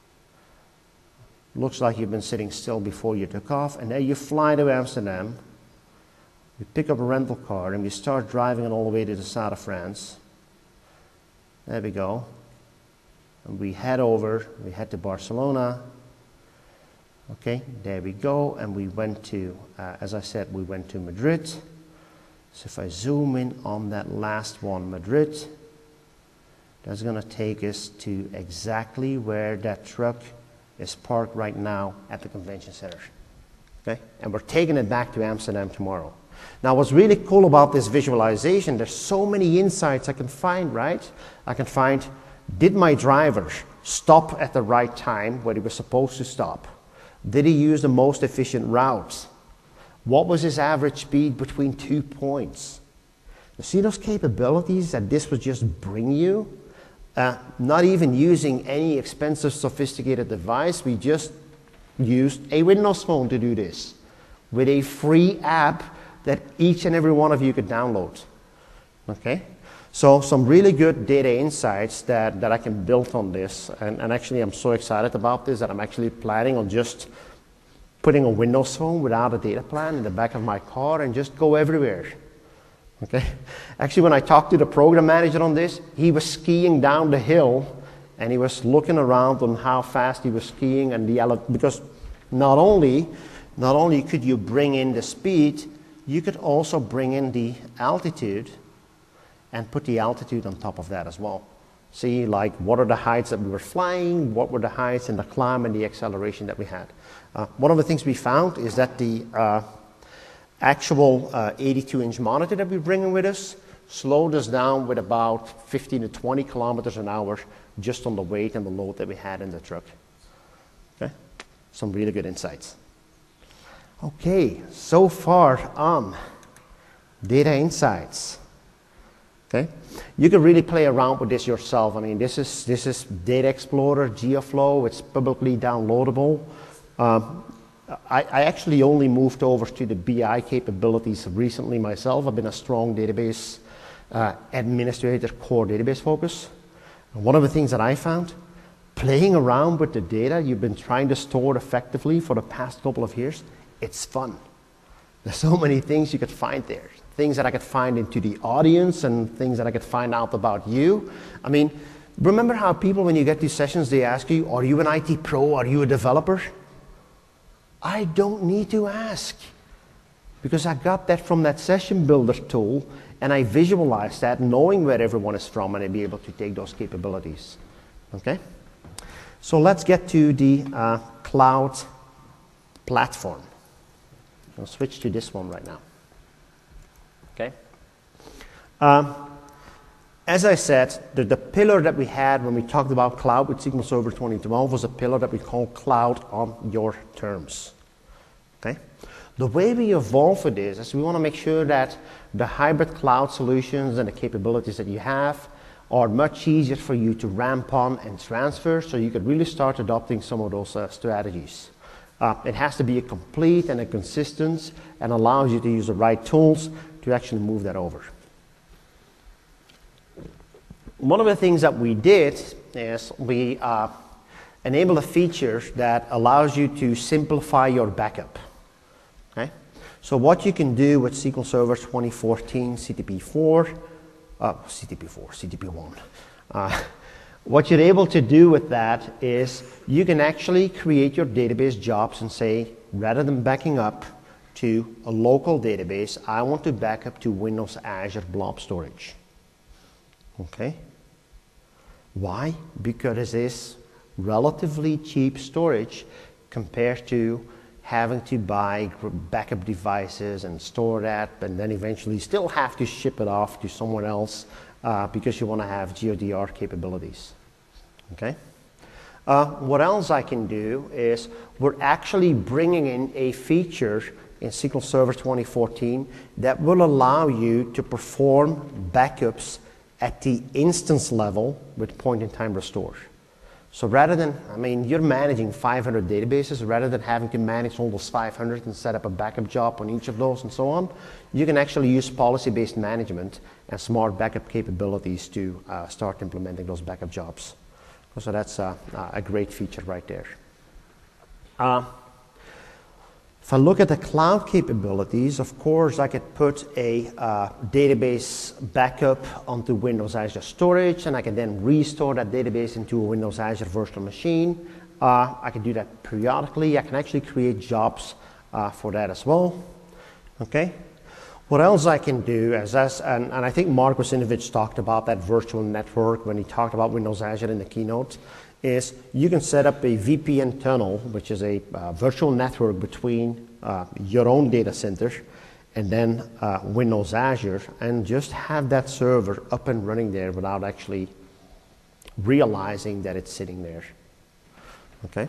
Looks like you've been sitting still before you took off, and there you fly to Amsterdam. We pick up a rental car and we start driving it all the way to the south of France. There we go. And we head to Barcelona. Okay, there we go. And we went to, as I said, we went to Madrid. So if I zoom in on that last one, Madrid, that's going to take us to exactly where that truck is parked right now at the convention center. Okay, and we're taking it back to Amsterdam tomorrow. Now, what's really cool about this visualization, there's so many insights I can find, right? I can find, did my driver stop at the right time where he was supposed to stop? Did he use the most efficient routes? What was his average speed between 2 points? You see those capabilities that this would just bring you? Not even using any expensive, sophisticated device. We just used a Windows Phone to do this with a free app that each and every one of you could download. Okay? So some really good data insights that I can build on this. And actually I'm so excited about this that I'm actually planning on just putting a Windows Phone without a data plan in the back of my car and just go everywhere. Okay? Actually, when I talked to the program manager on this, he was skiing down the hill and he was looking around on how fast he was skiing, and because not only could you bring in the speed, you could also bring in the altitude and put the altitude on top of that as well. See, like, what are the heights that we were flying, what were the heights and the climb and the acceleration that we had. One of the things we found is that the actual 82-inch monitor that we're bringing with us slowed us down with about 15 to 20 kilometers an hour just on the weight and the load that we had in the truck. Okay, some really good insights. Okay, so far on data insights. Okay, you can really play around with this yourself. I mean, this is Data Explorer, GeoFlow. It's publicly downloadable. I actually only moved over to the BI capabilities recently myself. I've been a strong database administrator, core database focus. And one of the things that I found, playing around with the data you've been trying to store effectively for the past couple of years, it's fun. There's so many things you could find there. Things that I could find into the audience and things that I could find out about you. I mean, remember how people, when you get these sessions, they ask you, are you an IT pro? Are you a developer? I don't need to ask, because I got that from that session builder tool, and I visualized that knowing where everyone is from, and I'd be able to take those capabilities. Okay? So let's get to the cloud platform. I'll switch to this one right now. Okay? As I said, the pillar that we had when we talked about cloud with SQL Server 2012 was a pillar that we call cloud on your terms. Okay? The way we evolve with this is we want to make sure that the hybrid cloud solutions and the capabilities that you have are much easier for you to ramp on and transfer, so you could really start adopting some of those strategies. It has to be a complete and a consistent, and allows you to use the right tools to actually move that over. One of the things that we did is we enabled a feature that allows you to simplify your backup. Okay? So what you can do with SQL Server 2014 CTP1, what you're able to do with that is you can actually create your database jobs and say, rather than backing up to a local database, I want to back up to Windows Azure Blob Storage. Okay? Why? Because it is relatively cheap storage compared to having to buy backup devices and store that, and then eventually still have to ship it off to someone else because you want to have GODR capabilities. Okay? What else I can do is we're actually bringing in a feature in SQL Server 2014 that will allow you to perform backups at the instance level with point-in-time restore. So rather than, I mean, you're managing 500 databases, rather than having to manage all those 500 and set up a backup job on each of those and so on, you can actually use policy-based management and smart backup capabilities to start implementing those backup jobs. So that's a great feature right there. If I look at the cloud capabilities, of course, I could put a database backup onto Windows Azure Storage, and I can then restore that database into a Windows Azure virtual machine. I can do that periodically. I can actually create jobs for that as well. Okay. What else I can do is, and I think Mark Wasinovich talked about that virtual network when he talked about Windows Azure in the keynote, is you can set up a VPN tunnel, which is a virtual network between your own data center and then Windows Azure, and just have that server up and running there without actually realizing that it's sitting there. Okay.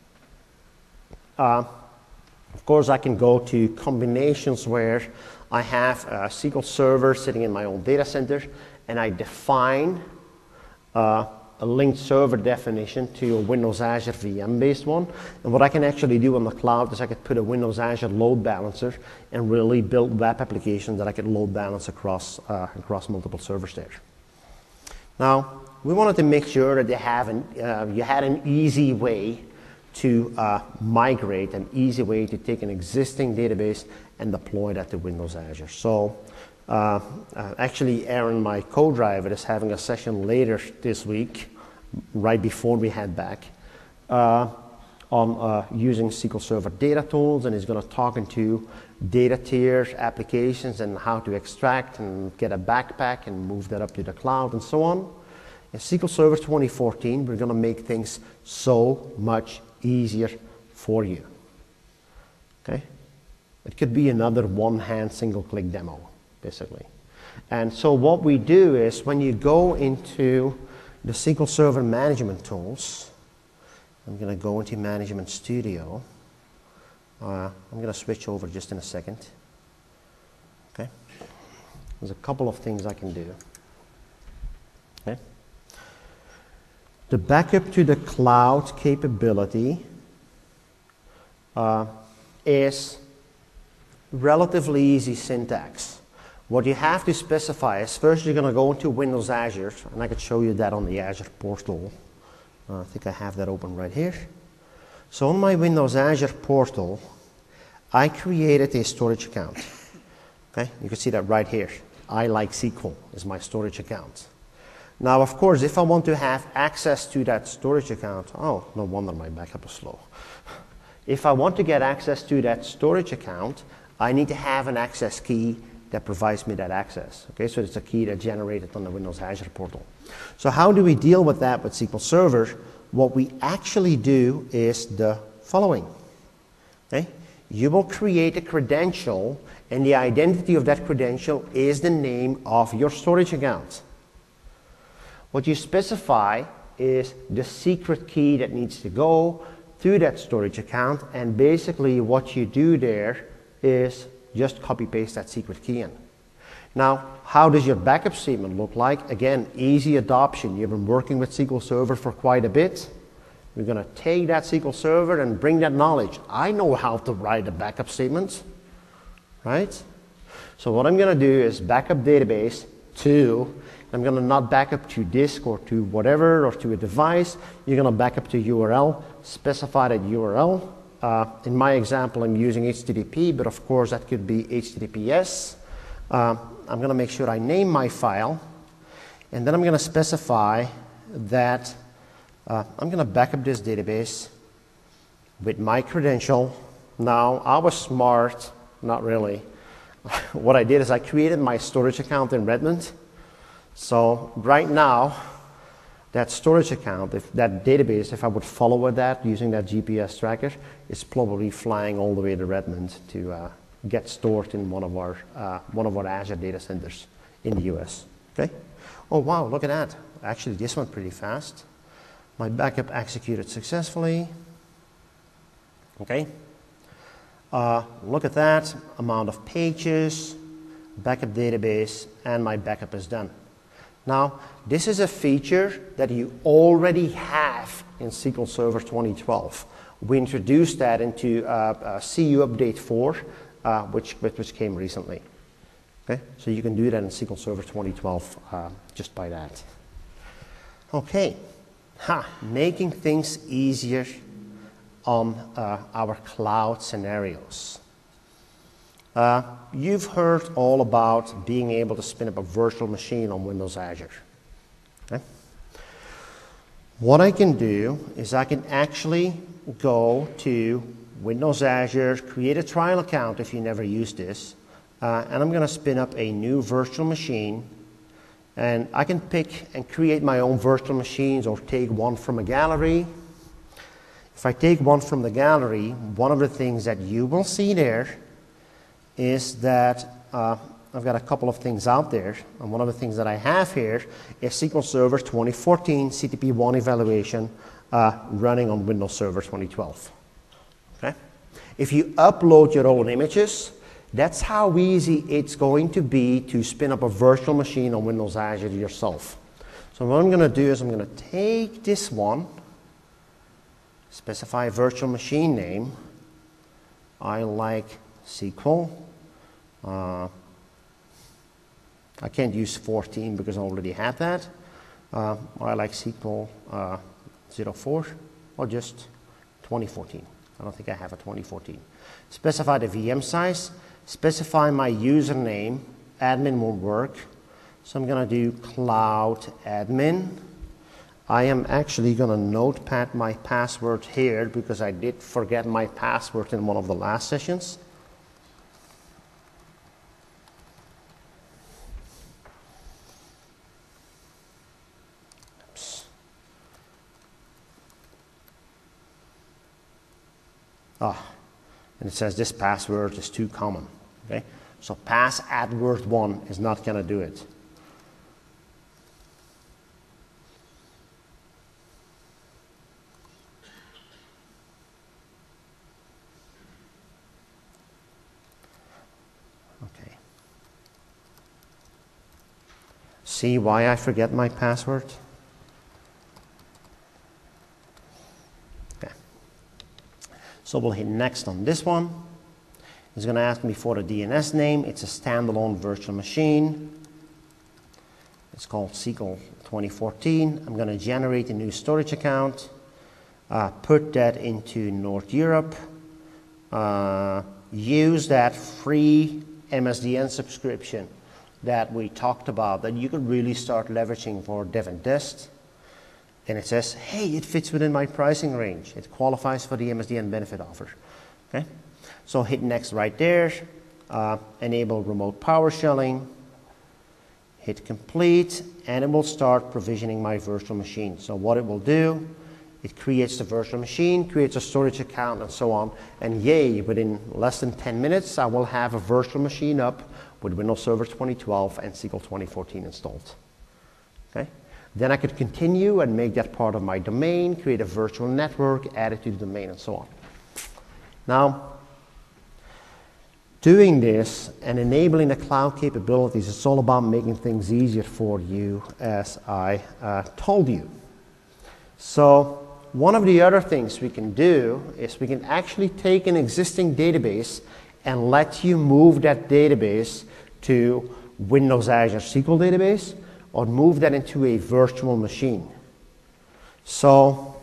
Of course, I can go to combinations where I have a SQL Server sitting in my own data center, and I define a linked server definition to a Windows Azure VM-based one. And what I can actually do on the cloud is I could put a Windows Azure load balancer and really build web applications that I could load balance across multiple servers there. Now, we wanted to make sure that you had an easy way to migrate, an easy way to take an existing database and deploy that to Windows Azure. So actually, Aaron, my co-driver, is having a session later this week, right before we head back, on using SQL Server data tools, and he's going to talk into data tiers, applications, and how to extract and get a backpack and move that up to the cloud and so on. In SQL Server 2014, we're going to make things so much easier for you. Okay? It could be another one-hand single-click demo, basically. And so what we do is when you go into the SQL Server management tools, I'm going to go into Management Studio. I'm going to switch over just in a second. Okay? There's a couple of things I can do. Okay. The backup to the cloud capability is relatively easy syntax. What you have to specify is first you're going to go into Windows Azure, and I could show you that on the Azure portal. I think I have that open right here. So on my Windows Azure portal, I created a storage account. Okay, you can see that right here. I like SQL is my storage account. Now, of course, if I want to have access to that storage account, oh, no wonder my backup is slow. If I want to get access to that storage account, I need to have an access key that provides me that access. Okay, so it's a key that's generated on the Windows Azure portal. So how do we deal with that with SQL Server? What we actually do is the following. Okay, you will create a credential, and the identity of that credential is the name of your storage account. What you specify is the secret key that needs to go through that storage account, and basically what you do there is just copy paste that secret key in. Now, how does your backup statement look like? Again, easy adoption. You've been working with SQL Server for quite a bit. We're going to take that SQL Server and bring that knowledge. I know how to write a backup statement, right? So what I'm going to do is backup database to, I'm going to not back up to disk or to whatever or to a device. You're going to back up to URL, specify that URL. In my example, I'm using HTTP, but of course that could be HTTPS. I'm going to make sure I name my file, and then I'm going to specify that I'm going to back up this database with my credential. Now, I was smart, not really. What I did is I created my storage account in Redmond. So right now, that storage account, if that database, if I would follow with that using that GPS tracker, it's probably flying all the way to Redmond to get stored in one of our Azure data centers in the US. Okay? Oh wow, look at that. Actually, this went pretty fast. My backup executed successfully. Okay? Look at that, amount of pages, backup database, and my backup is done. Now, this is a feature that you already have in SQL Server 2012. We introduced that into CU Update 4, which came recently. Okay? So you can do that in SQL Server 2012 just by that. Okay, making things easier on our cloud scenarios. You've heard all about being able to spin up a virtual machine on Windows Azure. Okay? What I can do is I can actually go to Windows Azure, create a trial account if you never used this, and I'm going to spin up a new virtual machine, and I can pick and create my own virtual machines or take one from a gallery. If I take one from the gallery, one of the things that you will see there is that I've got a couple of things out there, and one of the things that I have here is SQL Server 2014 CTP1 evaluation running on Windows Server 2012. Okay? If you upload your own images, that's how easy it's going to be to spin up a virtual machine on Windows Azure yourself. So what I'm going to do is I'm going to take this one, specify virtual machine name. I like SQL. I can't use 14 because I already had that. I like SQL 04 or just 2014. I don't think I have a 2014. Specify the VM size. Specify my username. Admin won't work. So I'm going to do cloud admin. I am actually going to notepad my password here because I did forget my password in one of the last sessions. And it says this password is too common. Okay? So pass_word1 is not going to do it. Okay. See why I forget my password? Okay. So we'll hit next on this one. It's going to ask me for a DNS name. It's a standalone virtual machine. It's called SQL 2014. I'm going to generate a new storage account, put that into North Europe, use that free MSDN subscription that we talked about that you could really start leveraging for dev and test. And it says, hey, it fits within my pricing range. It qualifies for the MSDN benefit offer. Okay? So hit next right there, enable remote PowerShelling, hit complete, and it will start provisioning my virtual machine. So what it will do, it creates the virtual machine, creates a storage account, and so on. And yay, within less than 10 minutes, I will have a virtual machine up with Windows Server 2012 and SQL 2014 installed. Okay? Then I could continue and make that part of my domain, create a virtual network, add it to the domain, and so on. Now, doing this and enabling the cloud capabilities, it's all about making things easier for you, as I told you. So one of the other things we can do is we can actually take an existing database and let you move that database to Windows Azure SQL database or move that into a virtual machine. So,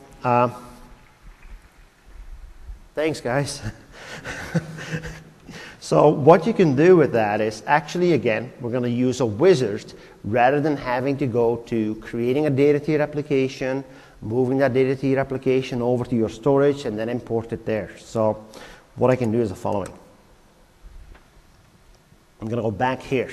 thanks guys. So what you can do with that is actually, again, we're going to use a wizard rather than having to go to creating a data tier application, moving that data tier application over to your storage, and then import it there. So what I can do is the following. I'm going to go back here.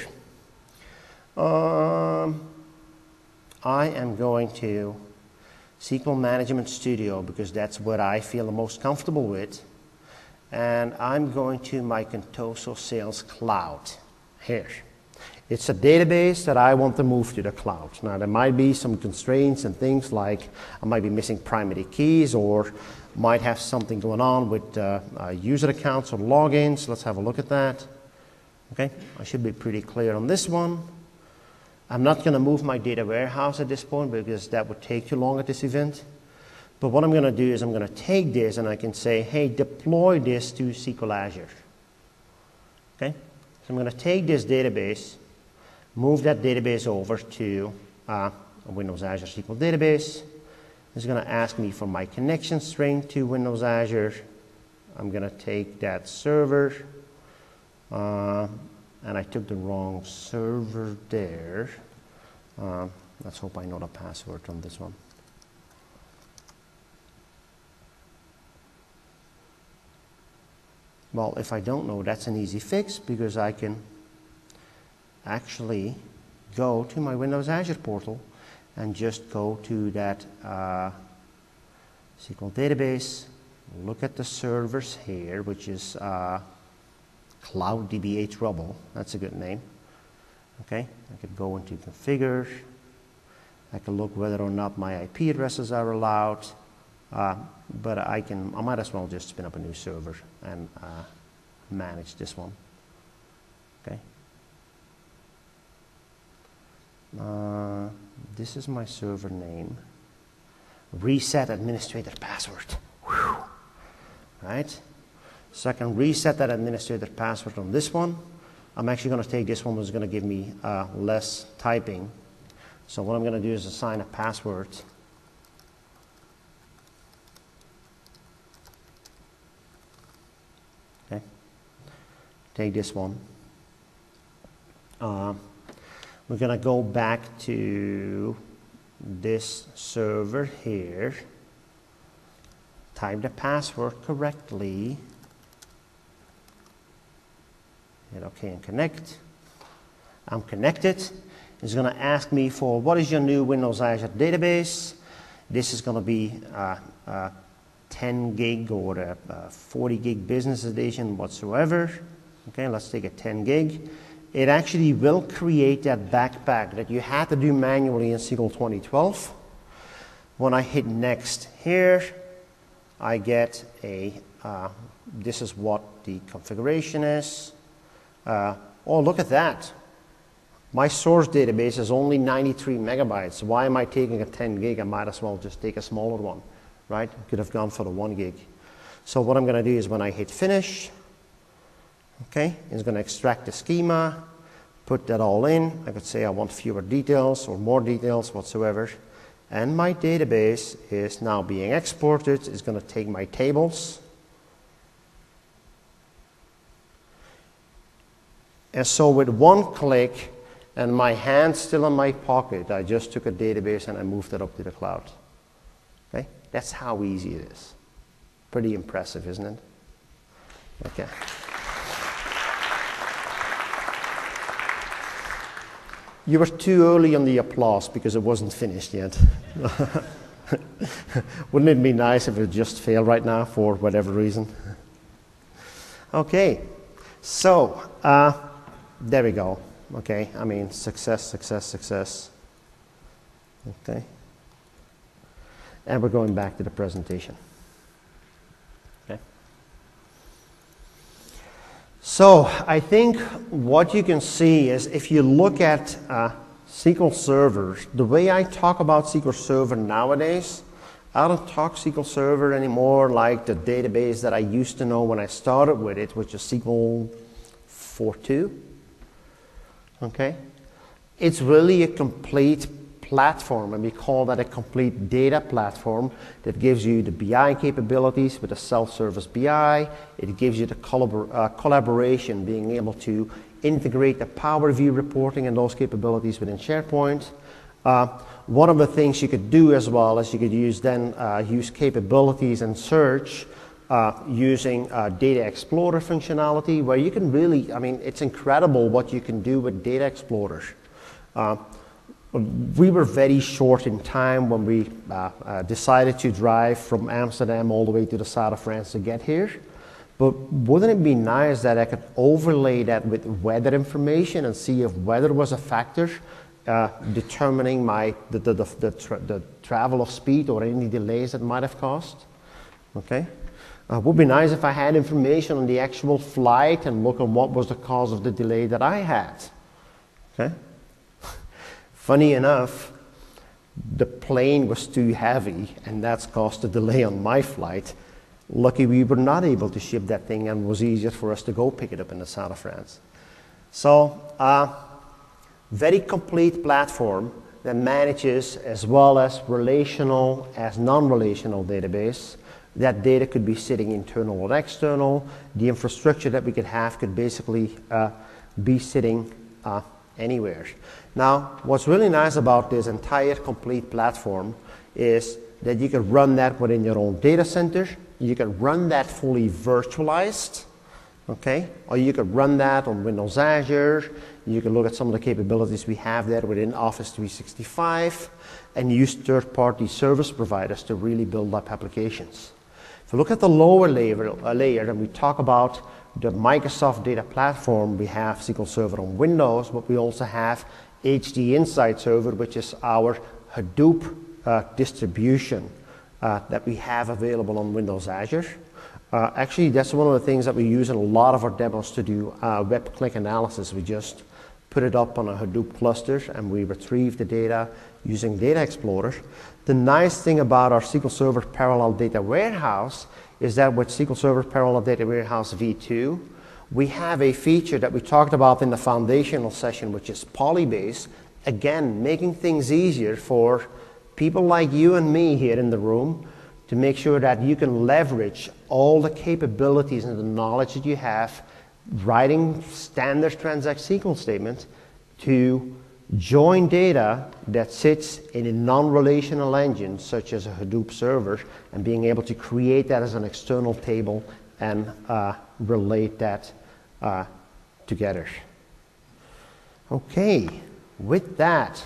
I am going to SQL Management Studio because that's what I feel the most comfortable with. And I'm going to my Contoso Sales Cloud here. It's a database that I want to move to the cloud. Now there might be some constraints and things like I might be missing primary keys or might have something going on with user accounts or logins. Let's have a look at that. Okay, I should be pretty clear on this one. I'm not going to move my data warehouse at this point because that would take too long at this event. But what I'm going to do is I'm going to take this and I can say, hey, deploy this to SQL Azure. Okay? So I'm going to take this database, move that database over to a Windows Azure SQL database. It's going to ask me for my connection string to Windows Azure. I'm going to take that server, and I took the wrong server there. Let's hope I know the password on this one. Well, if I don't know, that's an easy fix because I can actually go to my Windows Azure portal and just go to that SQL database, look at the servers here, which is CloudDB Trouble. That's a good name. Okay, I could go into configure. I can look whether or not my IP addresses are allowed. But I might as well just spin up a new server and manage this one. Okay. This is my server name. Reset administrator password. Whew. Right? So I can reset that administrator password on this one. I'm actually going to take this one, which is going to give me less typing. So what I'm going to do is assign a password. Okay. Take this one. We're going to go back to this server here. Type the password correctly. Hit OK and connect. I'm connected. It's going to ask me for what is your new Windows Azure database. This is going to be 10 gig or a 40 gig business edition whatsoever. Okay, let's take a 10 gig. It actually will create that backpack that you had to do manually in SQL 2012. When I hit next here, I get a, this is what the configuration is. Oh, look at that. My source database is only 93 megabytes. Why am I taking a 10 gig? I might as well just take a smaller one, right? Could have gone for the 1 gig. So what I'm going to do is when I hit finish, okay, it's going to extract the schema, put that all in. I could say I want fewer details or more details whatsoever. And my database is now being exported. It's going to take my tables. And so with one click and my hand still in my pocket, I just took a database and I moved it up to the cloud. Okay? That's how easy it is. Pretty impressive, isn't it? Okay. You were too early on the applause because it wasn't finished yet. Wouldn't it be nice if it just failed right now for whatever reason? Okay, so there we go. Okay, I mean success, success, success. Okay, and we're going back to the presentation. Okay. So I think what you can see is if you look at SQL Server, the way I talk about SQL Server nowadays, I don't talk SQL Server anymore like the database that I used to know when I started with it, which is SQL 4.2. Okay? It's really a complete platform, and we call that a complete data platform that gives you the BI capabilities with a self-service BI. It gives you the collaboration, being able to integrate the Power View reporting and those capabilities within SharePoint. One of the things you could do as well is you could use use capabilities and search using Data Explorer functionality, where you can really, I mean, it's incredible what you can do with Data Explorer. We were very short in time when we decided to drive from Amsterdam all the way to the south of France to get here. But wouldn't it be nice that I could overlay that with weather information and see if weather was a factor determining the travel of speed or any delays that might have caused? Okay. Would be nice if I had information on the actual flight and look at what was the cause of the delay that I had. Okay. Funny enough, the plane was too heavy, and that's caused a delay on my flight. Lucky we were not able to ship that thing, and it was easier for us to go pick it up in the south of France. So, very complete platform that manages as well as relational as non-relational database. That data could be sitting internal or external. The infrastructure that we could have could basically be sitting anywhere. Now, what's really nice about this entire complete platform is that you can run that within your own data center. You can run that fully virtualized, okay? Or you can run that on Windows Azure. You can look at some of the capabilities we have there within Office 365 and use third-party service providers to really build up applications. If you look at the lower layer and we talk about the Microsoft Data Platform, we have SQL Server on Windows, but we also have HD Insight Server, which is our Hadoop distribution that we have available on Windows Azure. Actually, that's one of the things that we use in a lot of our demos to do web click analysis. We just put it up on a Hadoop cluster and we retrieve the data using Data Explorer. The nice thing about our SQL Server Parallel Data Warehouse is that with SQL Server Parallel Data Warehouse v2, we have a feature that we talked about in the foundational session, which is Polybase. Again, making things easier for people like you and me here in the room to make sure that you can leverage all the capabilities and the knowledge that you have writing standard transact SQL statements to join data that sits in a non-relational engine such as a Hadoop server and being able to create that as an external table and relate that together. Okay, with that,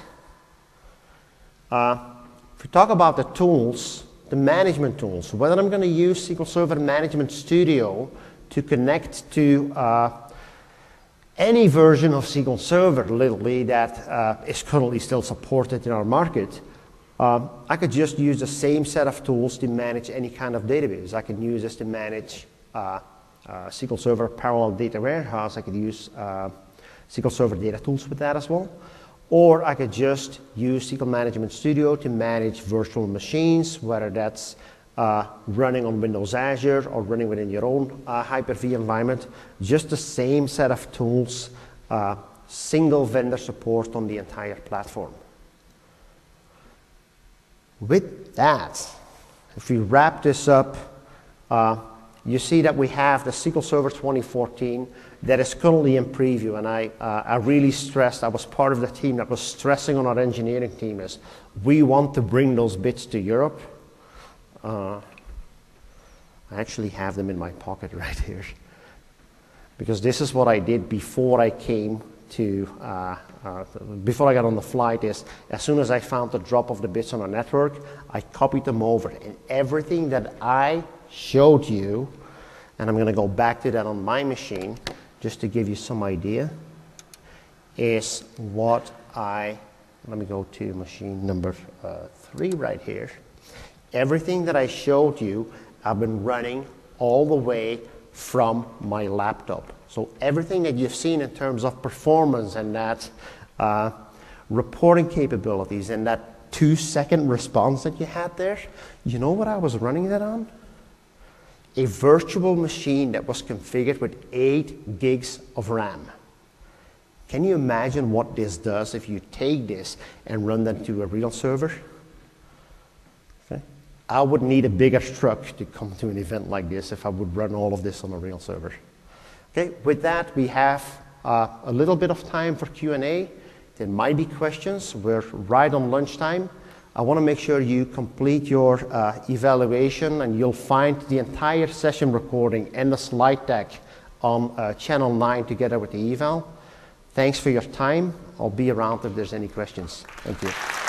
if we talk about the tools, the management tools, whether I'm going to use SQL Server Management Studio to connect to any version of SQL Server, literally, that is currently still supported in our market, I could just use the same set of tools to manage any kind of database. I can use this to manage SQL Server Parallel Data Warehouse. I could use SQL Server data tools with that as well. Or I could just use SQL Management Studio to manage virtual machines, whether that's running on Windows Azure or running within your own Hyper-V environment. Just the same set of tools, single vendor support on the entire platform. With that, if we wrap this up, you see that we have the SQL Server 2014 that is currently in preview, and I really stressed, I was part of the team that was stressing on our engineering team is we want to bring those bits to Europe. I actually have them in my pocket right here, because this is what I did before I came to, before I got on the flight. Is as soon as I found the drop of the bits on our network, I copied them over, and everything that I showed you, and I'm going to go back to that on my machine just to give you some idea, is what let me go to machine number 3 right here. Everything that I showed you, I've been running all the way from my laptop. So everything that you've seen in terms of performance and that reporting capabilities and that 2-second response that you had there, you know what I was running that on? A virtual machine that was configured with 8 gigs of RAM. Can you imagine what this does if you take this and run that to a real server? Okay. I would need a bigger truck to come to an event like this if I would run all of this on a real server. Okay, with that, we have a little bit of time for Q&A. There might be questions. We're right on lunchtime. I want to make sure you complete your evaluation, and you'll find the entire session recording and the slide deck on channel 9 together with the eval. Thanks for your time. I'll be around if there's any questions. Thank you.